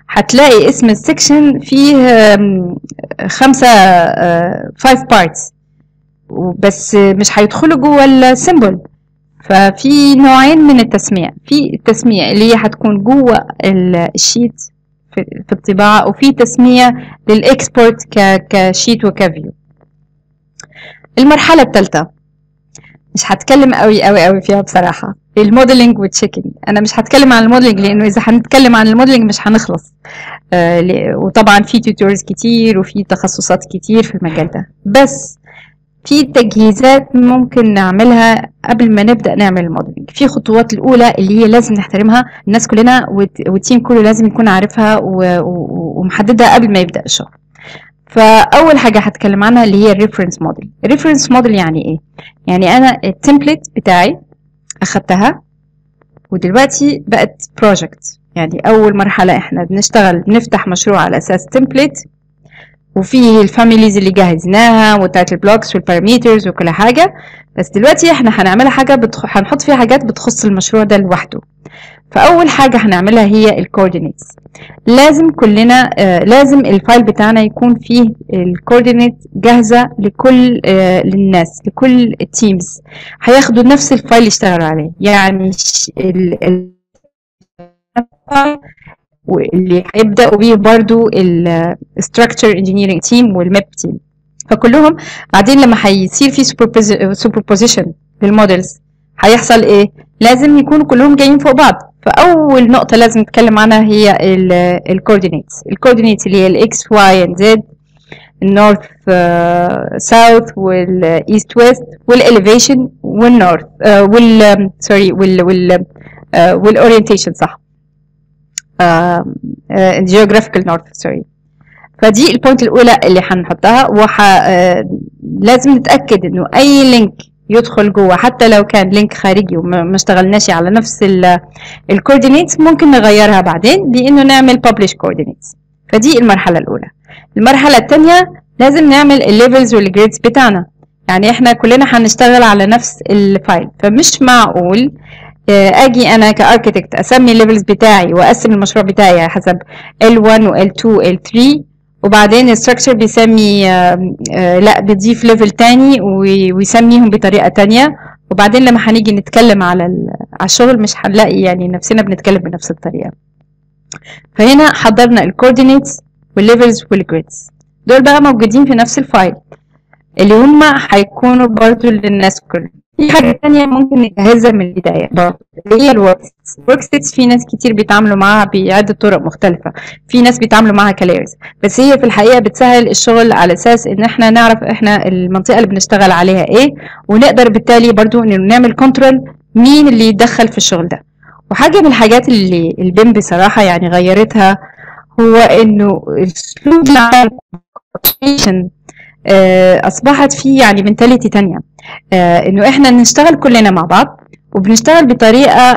A: هتلاقي اسم السكشن فيه خمسة five parts بس مش هيدخلوا جوه السيمبل. ففي نوعين من التسمية، في التسمية اللي هي هتكون جوه الشيت في الطباعة، وفي تسمية للإكسبورت كشيت وكفيو. المرحلة الثالثة مش هتكلم قوي قوي قوي فيها بصراحة، الموديلنج والتشيكينج. انا مش هتكلم عن الموديلنج لانه اذا هنتكلم عن الموديلنج مش هنخلص، آه وطبعا في تيوتورز كتير وفي تخصصات كتير في المجال ده، بس في تجهيزات ممكن نعملها قبل ما نبدأ نعمل الموديلنج. في خطوات الأولى اللي هي لازم نحترمها، الناس كلنا والتيم كله لازم يكون عارفها ومحددها قبل ما يبدأ الشغل. فأول حاجة هتكلم عنها اللي هي الريفرنس موديل. الريفرنس موديل يعني إيه؟ يعني أنا التمبلت بتاعي أخدتها ودلوقتي بقت بروجكت. يعني أول مرحلة إحنا بنشتغل بنفتح مشروع على أساس تمبلت، وفيه الفاميليز اللي جهزناها والتايتل بلوكس والباراميترز وكل حاجة، بس دلوقتي احنا هنعملها حاجة بتخ... هنحط فيها حاجات بتخص المشروع ده لوحده. فأول حاجة هنعملها هي الكوردينيتس. لازم كلنا آه لازم الفايل بتاعنا يكون فيه الكوردينيت جاهزة لكل آه للناس، لكل التيمز هياخدوا نفس الفايل يشتغلوا عليه. يعني ال... ال... واللي هيبدأوا بيه برضو ال Structure Engineering Team وال ماب Team. فكلهم بعدين لما هيصير في Superposition للمودلز هيحصل ايه؟ لازم يكونوا كلهم جايين فوق بعض. فأول نقطة لازم نتكلم عنها هي ال Coordinates. ال Coordinates اللي هي ال X, Y and Z، ال North uh, South وال East West وال Elevation وال North uh, وال sorry وال وال uh, وال Orientation صح. geographical north sorry. فدي البوينت الاولى اللي هنحطها، وح لازم نتاكد انه اي لينك يدخل جوه حتى لو كان لينك خارجي وما اشتغلناش على نفس الكوردينيتس ممكن نغيرها بعدين بانه نعمل publish coordinates. فدي المرحله الاولى. المرحله الثانيه لازم نعمل الليفلز والجريدز بتاعنا. يعني احنا كلنا هنشتغل على نفس الفايل، فمش معقول اجي انا كاركتكت اسمي الليفلز بتاعي واقسم المشروع بتاعي حسب إل واحد و إل اتنين و إل تلاتة، وبعدين الستراكشر بيسمي آآ آآ لا بيضيف ليفل تاني ويسميهم بطريقه تانية، وبعدين لما هنيجي نتكلم على على الشغل مش هنلاقي يعني نفسنا بنتكلم بنفس الطريقه. فهنا حضرنا الكوردينيتس والليفلز والجريدز، دول بقى موجودين في نفس الفايل اللي هم هيكونوا برضو للناس كلها. في حاجة تانية ممكن نجهزها من البداية برضه اللي هي الورك سيتس. الورك سيتس في ناس كتير بيتعاملوا معاها بعدة طرق مختلفة، في ناس بيتعاملوا معاها كلايرز، بس هي في الحقيقة بتسهل الشغل على أساس إن احنا نعرف احنا المنطقة اللي بنشتغل عليها ايه، ونقدر بالتالي برضه إنه نعمل كنترول مين اللي يتدخل في الشغل ده. وحاجة من الحاجات اللي البيم بصراحة يعني غيرتها هو إنه الأسلوب العمل اصبحت فيه يعني منتاليتي تانية، انه احنا نشتغل كلنا مع بعض وبنشتغل بطريقه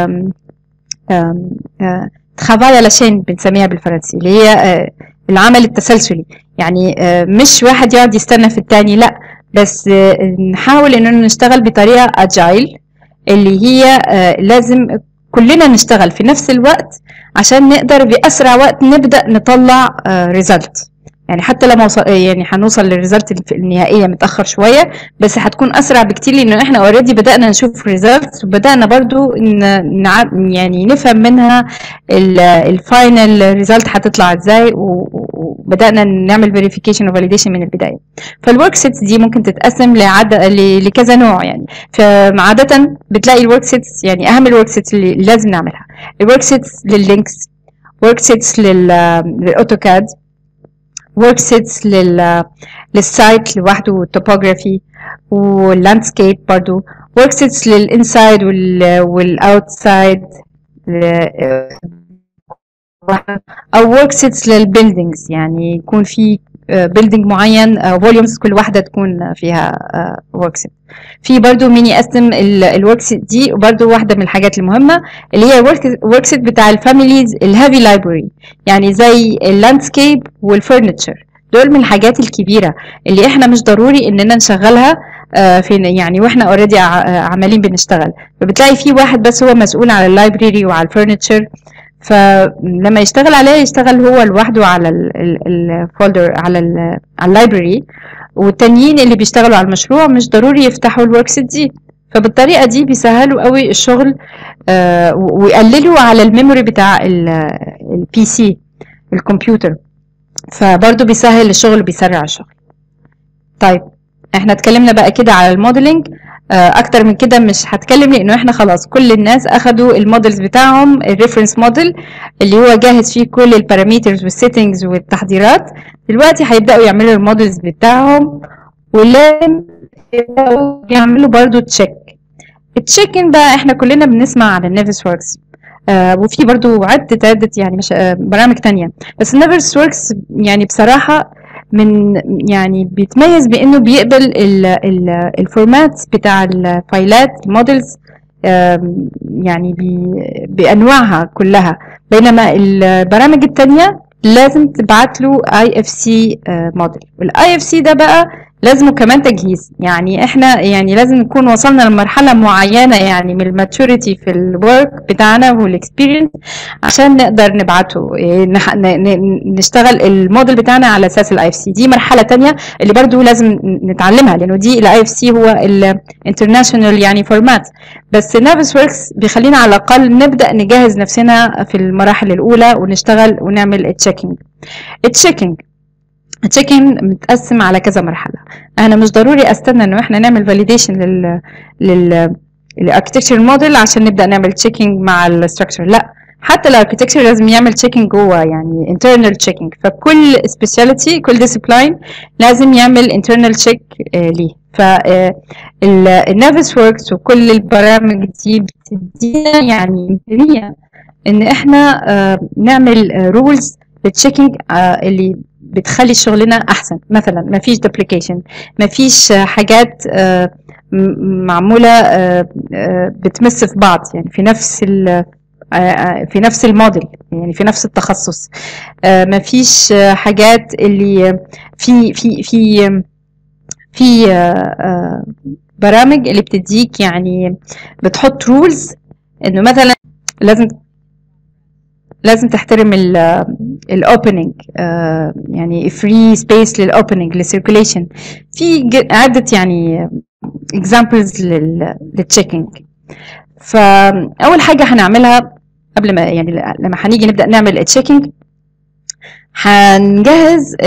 A: ترافاي على شين بنسميها بالفرنسي، اللي هي العمل التسلسلي. يعني مش واحد يقعد يستنى في التاني، لا بس نحاول انه نشتغل بطريقه اجايل اللي هي لازم كلنا نشتغل في نفس الوقت عشان نقدر باسرع وقت نبدا نطلع ريزلت. يعني حتى لما وصل يعني هنوصل للريزلت النهائيه متاخر شويه، بس هتكون اسرع بكتير لانه احنا اوريدي بدانا نشوف ريزلتس وبدانا برضو ان يعني نفهم منها الفاينل ريزلت هتطلع ازاي، وبدانا نعمل فيريفيكيشن وفاليديشن من البدايه. فالورك سيتس دي ممكن تتقسم لعد لكذا نوع. يعني فعاده بتلاقي الورك سيتس يعني اهم الورك سيتس اللي لازم نعملها الورك سيتس لللينكس، ورك سيتس للاوتوكاد، ورك سيتس لل للسايت لوحده والتوبوغرافي واللاندسكيب، برضو ورك سيتس للانسايد والاوتسايد او ورك سيتس للبيلدينجز. يعني يكون في بيلدينج معين فوليومز كل واحده تكون فيها ورك سيت. في برضو مين يقسم الورك سيت دي، وبرضو واحده من الحاجات المهمه اللي هي الورك سيت بتاع الفاميليز الهيفي لايبرري، يعني زي اللاندسكيب والفurniture. دول من الحاجات الكبيره اللي احنا مش ضروري اننا نشغلها في يعني واحنا اوريدي عمالين بنشتغل، فبتلاقي في واحد بس هو مسؤول على اللايبرري وعلى الفurniture. فلما يشتغل عليه يشتغل هو لوحده على الفولدر على ال على اللايبرري، والتانيين اللي بيشتغلوا على المشروع مش ضروري يفتحوا الوركس دي. فبالطريقه دي بيسهلوا قوي الشغل آه ويقللوا على الميموري بتاع البي سي الكمبيوتر، فبرضه بيسهل الشغل بيسرع الشغل. طيب احنا اتكلمنا بقى كده على الموديلنج، اكتر من كده مش هتكلم لانه احنا خلاص كل الناس اخدوا المودلز بتاعهم. الريفرنس موديل اللي هو جاهز فيه كل البارامترز والسيتنجز والتحضيرات، دلوقتي هيبداوا يعملوا المودلز بتاعهم، ولازم يبداوا يعملوا برضو تشيك. التشيكين بقى احنا كلنا بنسمع عن النيفس وركس، آه وفي برضو عدة عدة يعني مش آه برامج تانية، بس النيفس وركس يعني بصراحة من يعني بيتميز بانه بيقبل الفورمات بتاع الفايلات المودلز يعني بانواعها كلها، بينما البرامج التانية لازم تبعت له اي اف سي موديل، والاي اف سي ده بقى لازم كمان تجهيز. يعني احنا يعني لازم نكون وصلنا لمرحله معينه يعني من الماتوريتي في الورك بتاعنا والاكسبيرينس عشان نقدر نبعته نشتغل الموديل بتاعنا على اساس الاي اف سي. دي مرحله تانية اللي برضو لازم نتعلمها، لانه دي الاي اف سي هو الانترناشونال يعني فورمات، بس نافس وركس بيخلينا على الاقل نبدا نجهز نفسنا في المراحل الاولى ونشتغل ونعمل التشيكينج. التشيكينج التشيكينج متقسم على كذا مرحله. انا مش ضروري استنى انه احنا نعمل فاليديشن لل لل الاركتكتشر موديل عشان نبدا نعمل تشيكينج مع الستراكشر، لا، حتى الاركتكتشر لازم يعمل تشيكينج جوه، يعني internal تشيكينج. فكل سبيشاليتي كل ديسيبلاين لازم يعمل internal تشيك ليه. فالنافس وركس وكل البرامج دي بتدينا يعني امكانيه ان احنا نعمل رولز للتشيكينج اللي بتخلي شغلنا احسن. مثلا ما فيش دوبليكيشن، ما فيش حاجات معموله بتمس في بعض، يعني في نفس في نفس الموديل، يعني في نفس التخصص. ما فيش حاجات اللي في في في في برامج اللي بتديك يعني بتحط رولز انه مثلا لازم لازم تحترم الاوبننج، يعني فري سبيس للاوبننج للسيركيليشن. في عده يعني اكزامبلز للتشيكينج. فاول حاجه هنعملها قبل ما يعني لما هنيجي نبدا نعمل التشيكينج، هنجهز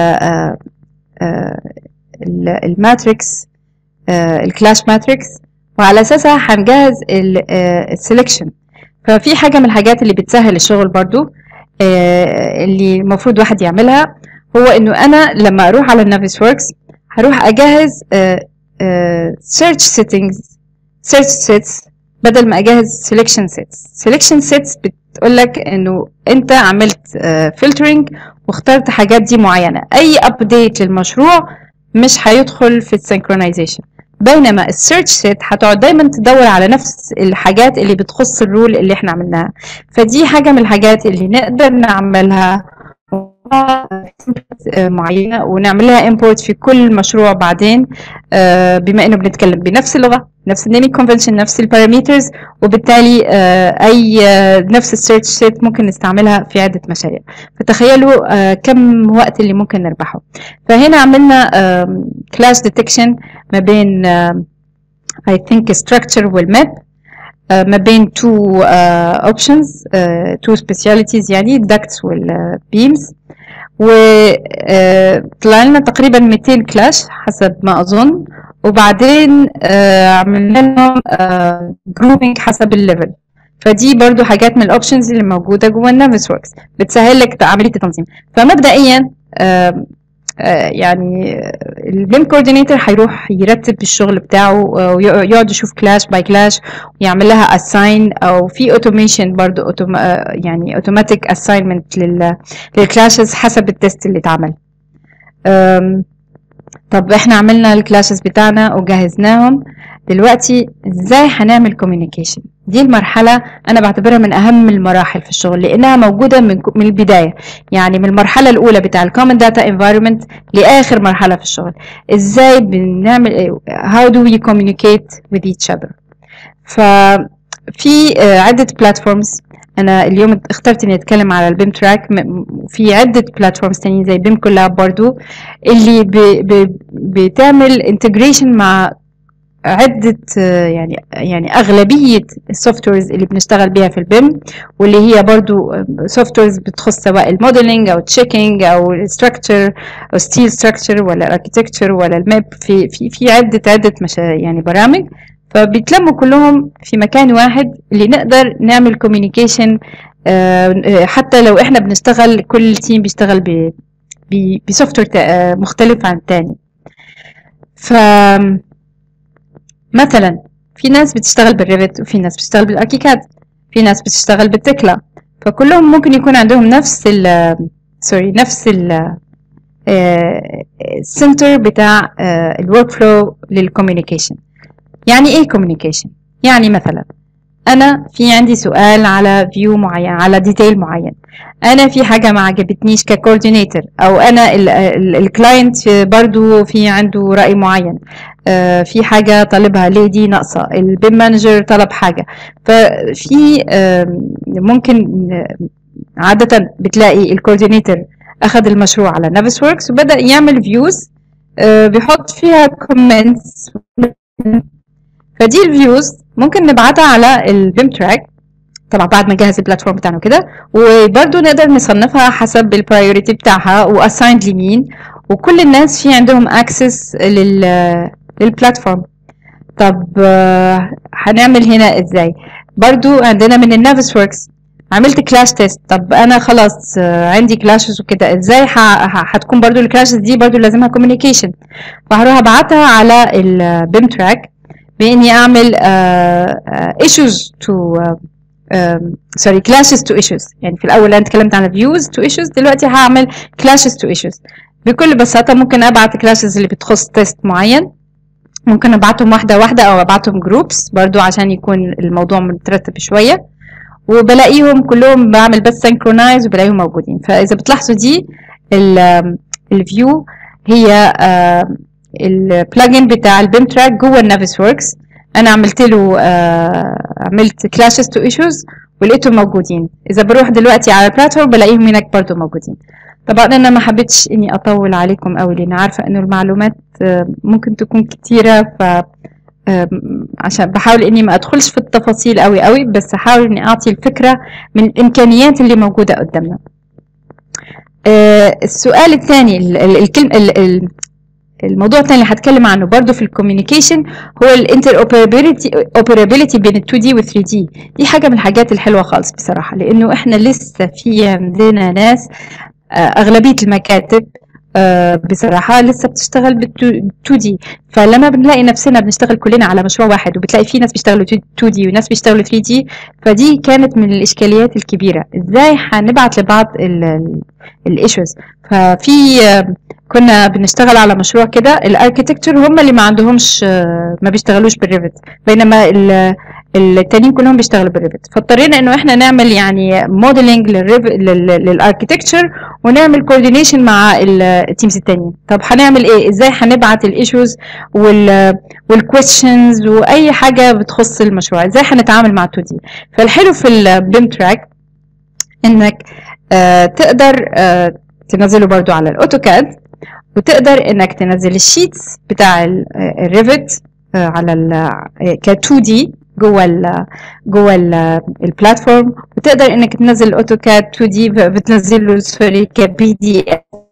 A: الماتريكس الكلاش ماتريكس، وعلى اساسها هنجهز السelection. ففي حاجه من الحاجات اللي بتسهل الشغل برضو اللي المفروض واحد يعملها، هو انه انا لما اروح على النافس وركس هروح اجهز search settings search sets بدل ما اجهز selection sets. selection sets بتقول لك انه انت عملت filtering واخترت حاجات دي معينه، اي update للمشروع مش هيدخل في السynchronization، بينما السيرش سيت هتقعد دايما تدور على نفس الحاجات اللي بتخص الرول اللي احنا عملناها. فدي حاجه من الحاجات اللي نقدر نعملها معينه ونعملها امبورت في كل مشروع بعدين، بما انه بنتكلم بنفس اللغه، نفس النيمينج كونفنشن، نفس البارامترز، وبالتالي اي نفس السيرش سيت ممكن نستعملها في عده مشاريع. فتخيلوا كم وقت اللي ممكن نربحه. فهنا عملنا كلاش ديتكشن ما بين I think structure والماب، ما بين two options two specialities يعني ducts والbeams، وطلع لنا تقريبا مئتين كلاش حسب ما اظن، وبعدين عملنا لهم جروبينج حسب الليفل. فدي برضو حاجات من الاوبشنز اللي موجوده جوه النافس وركس بتسهل لك عمليه التنظيم. فمبدئيا يعني البيم كوردينيتور هيروح يرتب الشغل بتاعه ويقعد يشوف كلاش باي كلاش ويعمل لها اساين، او في اوتوميشن برضو أوتوم... يعني اوتوماتيك اساينمنت للكلاشز حسب التست اللي اتعمل. طب احنا عملنا الكلاشز بتاعنا وجهزناهم، دلوقتي ازاي هنعمل كوميونيكيشن؟ دي المرحله انا بعتبرها من اهم المراحل في الشغل، لانها موجوده من من البدايه، يعني من المرحله الاولى بتاع الكومن داتا انفايرمنت لاخر مرحله في الشغل. ازاي بنعمل how do we communicate with each other؟ ففي عده بلاتفورمز انا اليوم اخترت اني اتكلم على البيم تراك، في عده بلاتفورمز تانيين زي بيم كولاب برضو اللي ب ب بتعمل انتجريشن مع عدة يعني يعني أغلبية السوفت ويرز اللي بنشتغل بيها في البيم، واللي هي برضو سوفت ويرز بتخص سواء الموديلنج أو التشيكينج أو الستراكشر أو ستيل ستراكشر ولا الاركتكتشر ولا الماب، في في في عدة عدة مشا يعني برامج، فبيتلموا كلهم في مكان واحد اللي نقدر نعمل كوميونيكيشن، حتى لو احنا بنشتغل كل تيم بيشتغل بسوفت وير مختلف عن الثاني. ف مثلا في ناس بتشتغل بالريفت، وفي ناس بتشتغل بالاركيكاد، في ناس بتشتغل بالتكلا، فكلهم ممكن يكون عندهم نفس ال سوري نفس ال السنتر بتاع الورك فلو للكوميونيكيشن. يعني ايه كوميونيكيشن؟ يعني مثلا انا في عندي سؤال على فيو معين، على ديتيل معين، انا في حاجه ما عجبتنيش ككوردينيتور، او انا الكلاينت برضو في عنده راي معين، آه في حاجه طالبها ليه دي ناقصه، البيم مانجر طلب حاجه، ففي آه ممكن عاده بتلاقي الكوردينيتور اخذ المشروع على نافسوركس وبدا يعمل فيوز آه بيحط فيها كومنتس، فدي الفيوز ممكن نبعتها على البيم تراك طبعا بعد ما نجهز البلاتفورم بتاعنا كده، وبرده نقدر نصنفها حسب البرايورتي بتاعها واسايند لمين، وكل الناس في عندهم اكسس لل للبلاتفورم. طب هنعمل هنا ازاي؟ برضو عندنا من النافسوركس عملت كلاش تيست، طب انا خلاص عندي كلاشز وكده، ازاي هتكون برضو الكلاشز دي برضو لازمها كوميونيكيشن، فهروح ابعتها على البيم تراك باني اعمل uh, uh, issues to uh, um, sorry clashes to issues. يعني في الاول انا اتكلمت عن views to issues، دلوقتي هعمل clashes to issues. بكل بساطه ممكن ابعت clashes اللي بتخص تيست معين، ممكن ابعتهم واحده واحده او ابعتهم جروبس برضو عشان يكون الموضوع مترتب شويه، وبلاقيهم كلهم بعمل بس synchronize وبلاقيهم موجودين. فاذا بتلاحظوا دي الفيو هي uh, البلاجن بتاع البيم تراك جوه النافسوركس، انا عملت له آه عملت كلاشز تو ايشوز ولقيتهم موجودين. اذا بروح دلوقتي على البلاتفورم بلاقيهم هناك برضو موجودين. طبعا انا ما حبيتش اني اطول عليكم قوي لان عارفه انه المعلومات آه ممكن تكون كتيره، ف آه عشان بحاول اني ما ادخلش في التفاصيل قوي قوي، بس احاول اني اعطي الفكره من الامكانيات اللي موجوده قدامنا. آه السؤال الثاني، الكلمه الموضوع الثاني اللي هتكلم عنه برضو في الكوميونيكيشن هو الانتر اوبرابيلتي اوبرابيلتي بين ال تو دي وال ثري دي. دي حاجه من الحاجات الحلوه خالص بصراحه، لانه احنا لسه في عندنا ناس اغلبيه المكاتب بصراحه لسه بتشتغل بال تو دي، فلما بنلاقي نفسنا بنشتغل كلنا على مشروع واحد وبتلاقي في ناس بيشتغلوا تو دي وناس بيشتغلوا ثري دي، فدي كانت من الاشكاليات الكبيره، ازاي هنبعت لبعض الايشوز. ففي كنا بنشتغل على مشروع كده الاركيتكتشر هم اللي ما عندهمش ما بيشتغلوش بالريفت، بينما التانيين كلهم بيشتغلوا بالريفت، فاضطرينا انه احنا نعمل يعني موديلنج للاركيتكتشر ونعمل كوردينيشن مع التيمز التانيين. طب هنعمل ايه؟ ازاي هنبعت الايشوز وال والكويستشنز واي حاجه بتخص المشروع، ازاي هنتعامل مع تو دي؟ فالحلو في البيم تراك انك آه تقدر آه تنزله برضو على الاوتوكاد، وتقدر انك تنزل الشيتس بتاع الريفت على ال ك تو دي جوه ال جوه البلاتفورم، وتقدر انك تنزل الاوتوكاد تو دي بتنزل له سوري كبي دي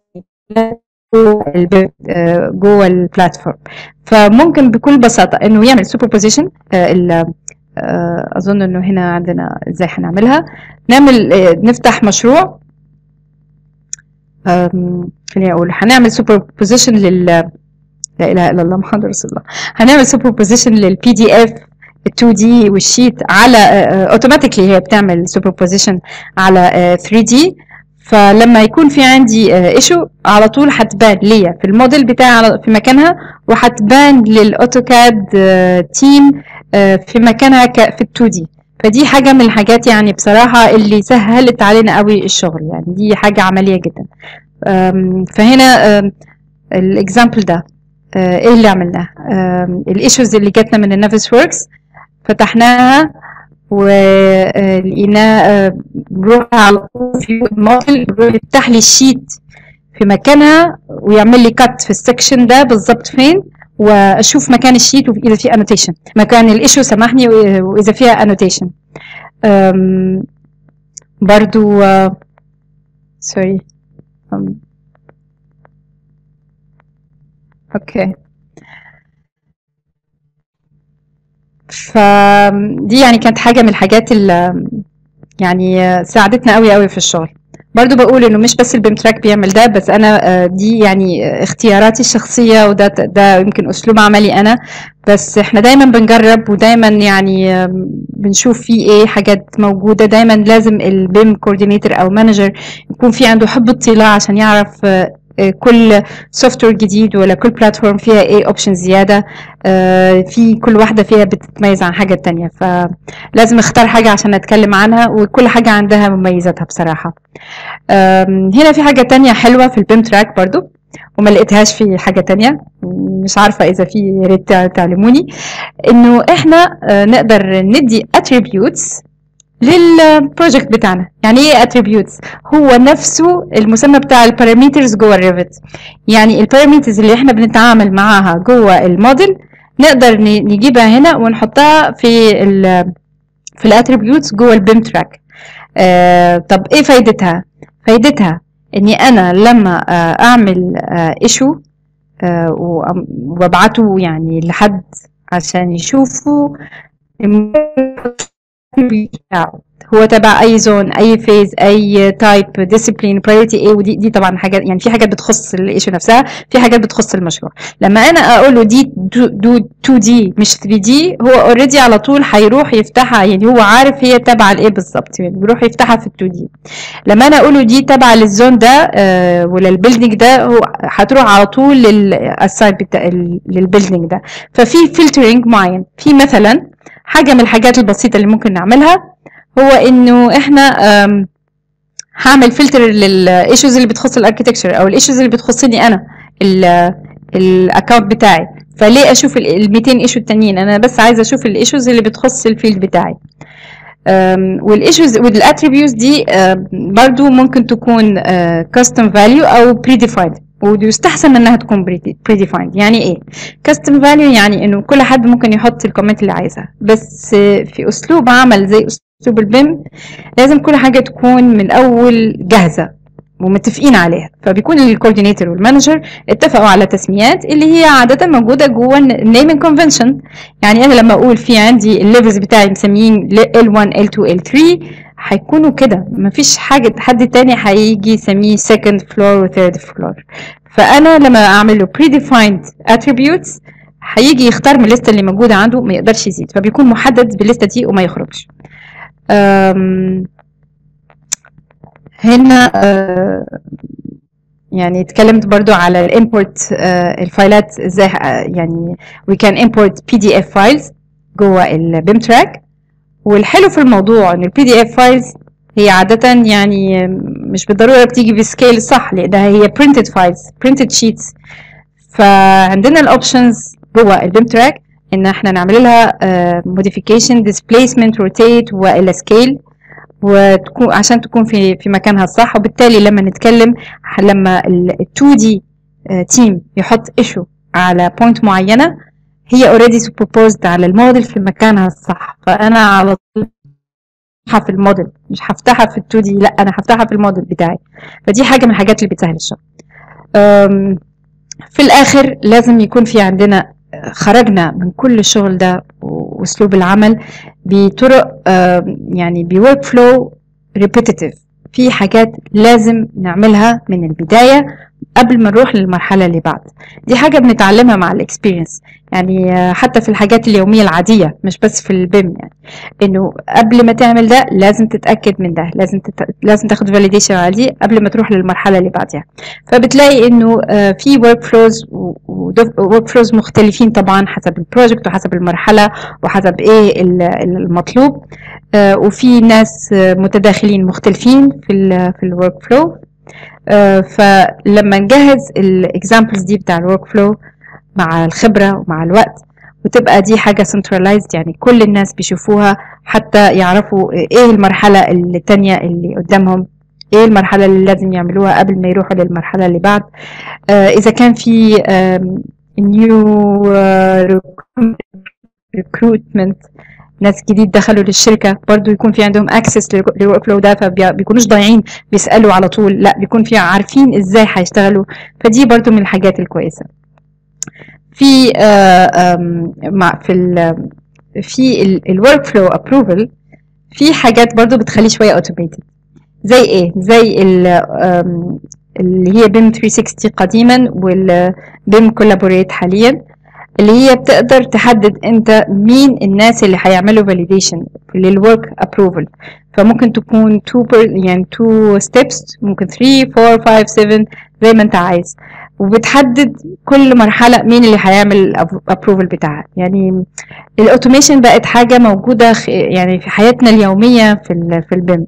A: جوه البلاتفورم. فممكن بكل بساطه انه يعمل سوبربوزيشن. اظن انه هنا عندنا ازاي هنعملها، نعمل نفتح مشروع، خليني اقول هنعمل سوبر بوزيشن لل لا اله الا الله محمد رسول الله، هنعمل سوبر بوزيشن للبي دي اف تو دي والشيت على اوتوماتيكلي هي بتعمل سوبر بوزيشن على ثري دي. فلما يكون في عندي ايشو على طول هتبان ليا في الموديل بتاعي في مكانها، وهتبان للاوتوكاد تيم في مكانها في التو دي. فدي حاجة من الحاجات يعني بصراحة اللي سهلت علينا قوي الشغل، يعني دي حاجة عملية جدا. فهنا الاكزامبل ده ايه اللي عملناه، الايشوز اللي جاتنا من النافسوركس فتحناها ولقيناه بروح على طول في الموديل يفتح لي الشيت في مكانها ويعمل لي كات في السكشن ده بالظبط فين، واشوف مكان الشيت واذا في انوتيشن، مكان الايشو سامحني واذا فيها انوتيشن. برضو سوري اوكي. فدي يعني كانت حاجه من الحاجات اللي يعني ساعدتنا قوي قوي في الشغل. برضو بقول انه مش بس البيم تراك بيعمل ده، بس انا دي يعني اختياراتي الشخصيه، وده ده يمكن اسلوب عملي انا، بس احنا دايما بنجرب ودايما يعني بنشوف في ايه حاجات موجوده. دايما لازم البيم كوردينيتور او مانجر يكون في عنده حب اطلاع عشان يعرف كل سوفت وير جديد ولا كل بلاتفورم فيها ايه اوبشن زياده، في كل واحده فيها بتتميز عن حاجه تانية، فلازم اختار حاجه عشان نتكلم عنها، وكل حاجه عندها مميزاتها بصراحه. هنا في حاجه تانية حلوه في البيم تراك برضو وما لقيتهاش في حاجه تانية، مش عارفه اذا في، يا ريت تعلموني، انه احنا نقدر ندي attributes للبروجكت بتاعنا. يعني ايه attributes؟ هو نفسه المسمى بتاع البارامترز جوه الريفت. يعني البارامترز اللي احنا بنتعامل معاها جوه الموديل نقدر نجيبها هنا ونحطها في ال في الاتريبيوتس جوه البيم تراك. آه طب ايه فايدتها؟ فايدتها اني انا لما آه اعمل ايشو آه وابعته يعني لحد عشان يشوفوا هو تبع اي زون، اي فيز، اي تايب، ديسيبلين، برايورتي ايه، ودي دي طبعا حاجات يعني في حاجات بتخص الايشو نفسها، في حاجات بتخص المشروع. لما انا اقول له دي دو تو دي مش ثري دي، هو اوريدي على طول هيروح يفتحها، يعني هو عارف هي تبع لايه بالظبط، يعني بيروح يفتحها في التو دي. لما انا اقول له دي تبع للزون ده آه ولا البيلدينج ده، هو هتروح على طول للاساين بتاع للبيلدينج ده. ففي فلترنج معين. في مثلا حاجه من الحاجات البسيطه اللي ممكن نعملها هو انه احنا هعمل فلتر للايشوز اللي بتخص الاركتكتشر او الايشوز اللي بتخصني انا الاكونت بتاعي. فليه اشوف ال مئتين ايشو التانيين؟ انا بس عايزه اشوف الايشوز اللي بتخص الفيلد بتاعي. والايشوز والاتريبيوتس دي برضو ممكن تكون كاستم فاليو او بري ديفايند، ويستحسن انها تكون بري ديفايند. يعني ايه كاستم فاليو؟ يعني انه كل حد ممكن يحط الكومنت اللي عايزها، بس في اسلوب عمل زي اسلوب البيم لازم كل حاجه تكون من الاول جاهزه ومتفقين عليها. فبيكون الكوردينيتور والمانجر اتفقوا على تسميات اللي هي عاده موجوده جوه النيمينج كونفنشن. يعني انا لما اقول في عندي الليفلز بتاعي مسميين إل وان إل تو إل ثري، هيكونوا كده، مفيش حاجه حد تاني هيجي يسميه second floor و third floor. فانا لما اعمل له predefined attributes هيجي يختار من الليسته اللي موجوده عنده، ما يقدرش يزيد، فبيكون محدد بالليسته دي وما يخرجش. هنا يعني اتكلمت برضو على الامبورت الفايلات ازاي، يعني we can import بي دي اف files جوه البيم تراك. والحلو في الموضوع ان البي دي اف files هي عادة يعني مش بالضرورة بتيجي بالسكيل صح، لانها هي printed files printed sheets. فعندنا الاوبشنز جوه البيم تراك ان احنا نعمل لها modification displacement rotate والى scale، وتكون عشان تكون في في مكانها الصح. وبالتالي لما نتكلم لما ال تو دي تيم يحط ايشو على بوينت معينه، هي اوريدي سوبربوزد على الموديل في مكانها الصح، فانا على طول هفتحها في الموديل، مش هفتحها في التو دي، لا انا هفتحها في الموديل بتاعي. فدي حاجه من الحاجات اللي بتسهل الشغل. في الاخر لازم يكون في عندنا خرجنا من كل الشغل ده واسلوب العمل بطرق يعني بورك فلو ريبيتيتيف. في حاجات لازم نعملها من البدايه قبل ما نروح للمرحله اللي بعد. دي حاجه بنتعلمها مع الاكسبيرينس، يعني حتى في الحاجات اليوميه العاديه مش بس في البيم، يعني انه قبل ما تعمل ده لازم تتاكد من ده، لازم تت... لازم تاخد فاليديشن على دي قبل ما تروح للمرحله اللي بعدها. فبتلاقي انه في ورك فلوز وورك فلوز مختلفين طبعا حسب البروجكت وحسب المرحله وحسب ايه المطلوب، وفي ناس متداخلين مختلفين في ال في الورك فلو. فلما نجهز الاكزامبلز دي بتاع الورك فلو مع الخبره ومع الوقت وتبقى دي حاجة centralized، يعني كل الناس بيشوفوها حتى يعرفوا ايه المرحلة التانية اللي قدامهم، ايه المرحلة اللي لازم يعملوها قبل ما يروحوا للمرحلة اللي بعد. آه اذا كان في new recruitment، ناس جديد دخلوا للشركة، برضو يكون في عندهم access للورك فلو ده، فبيكونوش ضايعين بيسألوا على طول، لا بيكون في عارفين ازاي هيشتغلوا. فدي برضو من الحاجات الكويسة. في آه مع في ال في الورك فلو ابروفل في حاجات برضو بتخليه شويه اوتوميتد. زي ايه؟ زي اللي هي بيم ثلاثمية وستين قديما والبيم كولابوريت حاليا، اللي هي بتقدر تحدد انت مين الناس اللي هيعملوا فاليديشن للورك ابروفل. فممكن تكون تو يعني تو ستيبس، ممكن ثلاثة أربعة خمسة سبعة زي ما انت عايز، وبتحدد كل مرحله مين اللي هيعمل الابروفل بتاعها. يعني الاوتوميشن بقت حاجه موجوده يعني في حياتنا اليوميه في في البيم.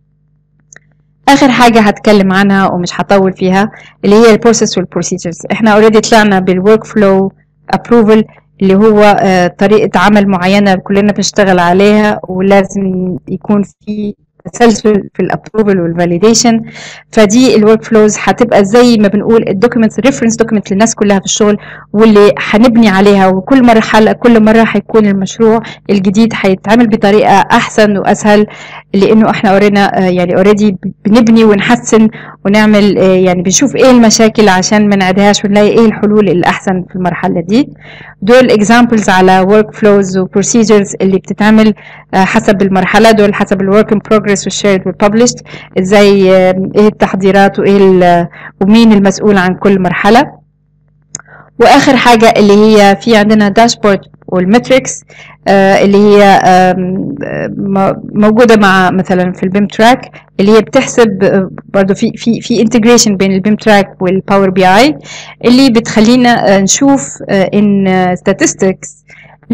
A: اخر حاجه هتكلم عنها ومش هطول فيها اللي هي البروسيس والبروسيجرز. احنا اوريدي طلعنا بالورك فلو ابروفل اللي هو طريقه عمل معينه كلنا بنشتغل عليها، ولازم يكون في تسلسل في الابروفل والفاليديشن. فدي الورك فلوز هتبقى زي ما بنقول الدوكيومنتس ريفرنس دوكيومنت للناس كلها في الشغل، واللي هنبني عليها. وكل مرحله كل مره هيكون المشروع الجديد هيتعمل بطريقه احسن واسهل، لانه احنا اورينا يعني اوريدي بنبني ونحسن ونعمل، يعني بنشوف ايه المشاكل عشان ما نعيدهاش ونلاقي ايه الحلول الاحسن في المرحله دي. دول اكزامبلز على ورك فلوز وبروسيجرز اللي بتتعمل حسب المرحله، دول حسب الورك ان بروجرس والشيرد والببلشد، ازاي ايه التحضيرات وايه ومين المسؤول عن كل مرحله. واخر حاجه اللي هي في عندنا داشبورد والمتريكس اللي هي موجوده مع مثلا في البيم تراك، اللي هي بتحسب برضو في في في انتجريشن بين البيم تراك والباور بي اي، اللي بتخلينا نشوف ان statistics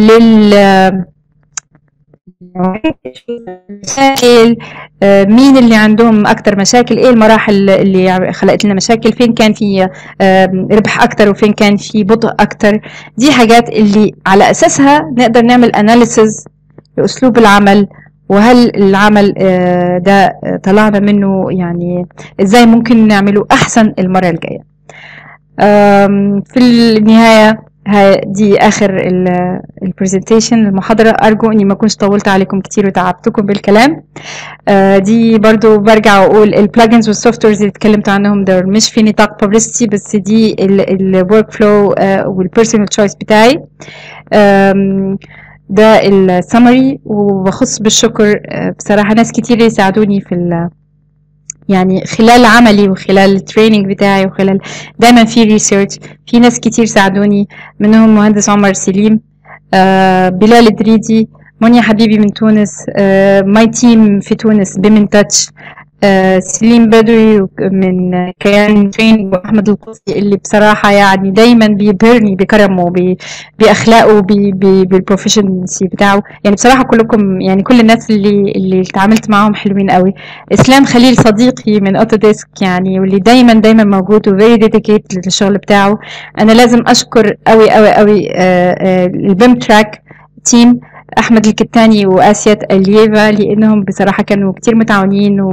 A: لل مشاكل، مين اللي عندهم اكتر مشاكل، ايه المراحل اللي خلقت لنا مشاكل، فين كان في ربح اكتر وفين كان في بطء اكتر. دي حاجات اللي على اساسها نقدر نعمل اناليسز لاسلوب العمل، وهل العمل ده طلعنا منه يعني ازاي ممكن نعمله احسن المرة الجاية. في النهاية دي اخر البرزنتيشن المحاضرة. ارجو اني ما كنتش طولت عليكم كتير وتعبتكم بالكلام. دي برضو برجع واقول البلجنز والسوفت ويرز اللي اتكلمت عنهم ده مش في نطاق بابليستي، بس دي الورك فلو والبيرسونال تشويس بتاعي. ده السمري، وبخص بالشكر بصراحة ناس كتير يساعدوني في ال يعني خلال عملي وخلال التريننج بتاعي، وخلال دايما في ريسيرش في ناس كتير ساعدوني، منهم مهندس عمر سليم، آه بلال الدريدي، منيا حبيبي من تونس، آه ماي تيم في تونس بمن تاتش، آه سليم بدوي من كيان ترين، واحمد القصي اللي بصراحه يعني دايما بيبهرني بكرمه باخلاقه بالبروفيشنسي بتاعه. يعني بصراحه كلكم يعني كل الناس اللي اللي اتعاملت معاهم حلوين قوي. اسلام خليل صديقي من اوتوديسك يعني، واللي دايما دايما موجود وفيري ديديكيت للشغل بتاعه. انا لازم اشكر قوي قوي قوي البيم تراك تيم، احمد الكتاني واسيات الييفا، لانهم بصراحه كانوا كتير متعاونين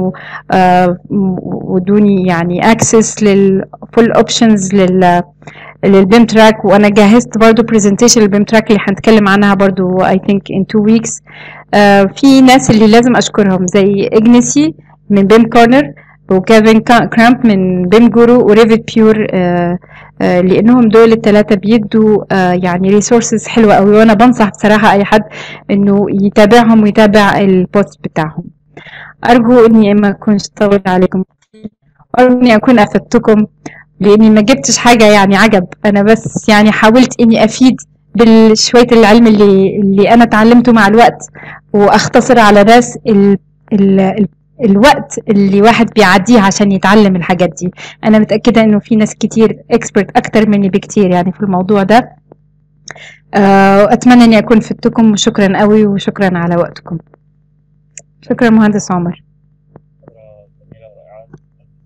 A: ودوني يعني اكسس للفول اوبشنز لل للبيم تراك. وانا جهزت برضو برزنتيشن للبيم تراك اللي هنتكلم عنها برضو I think in two weeks. uh, في ناس اللي لازم اشكرهم زي اجنسي من بيم كورنر، وكيفن كرامب من بيم جورو، وريفت بيور، uh, uh, لانهم دول الثلاثه بيدوا uh, يعني ريسورسز حلوه قوي. وانا بنصح بصراحه اي حد انه يتابعهم ويتابع البوست بتاعهم. ارجو اني ما اكونش طولت عليكم، ارجو اني اكون افدتكم، لاني ما جبتش حاجه يعني عجب، انا بس يعني حاولت اني افيد بالشويه العلم اللي اللي انا اتعلمته مع الوقت، واختصر على ناس ال ال ال الوقت اللي واحد بيعديه عشان يتعلم الحاجات دي. انا متاكده انه في ناس كتير اكسبرت اكتر مني بكتير يعني في الموضوع ده. اتمنى اني اكون فدتكم، وشكرا قوي وشكرا على وقتكم. شكرا مهندس عمر.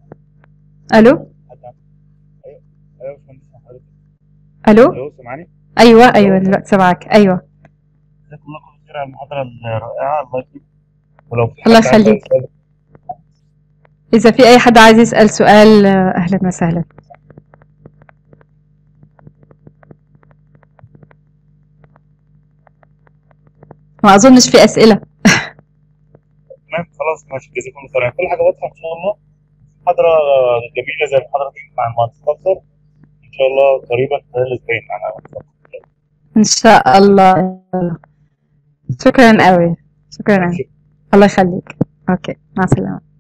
A: الو
B: ايوه ايوه يا باشمهندس حضرتك.
A: الو
B: الو سامعني؟
A: أيوه أيوه دلوقتي سامعاك. أيوه.
B: جزاكم الله كل خير على المحاضرة الرائعة، الله يكرمك. ولو في
A: الله
B: حد عنده أي
A: يخليك.
B: سؤال.
A: إذا في أي حد عايز يسأل سؤال آه، أهلا وسهلا. ما أظنش في أسئلة.
B: تمام خلاص ماشي، جزاكم الله خير. يعني كل حاجة واضحة إن شاء الله. محاضرة جميلة زي المحاضرة دي مع المهندس أفضل إن شاء الله قريبا خلال أسبوعين معنا.
A: إن شاء الله. شكرا
B: شكرا.
A: قوي. شكرا. الله يخليك. أوكي، مع السلامة.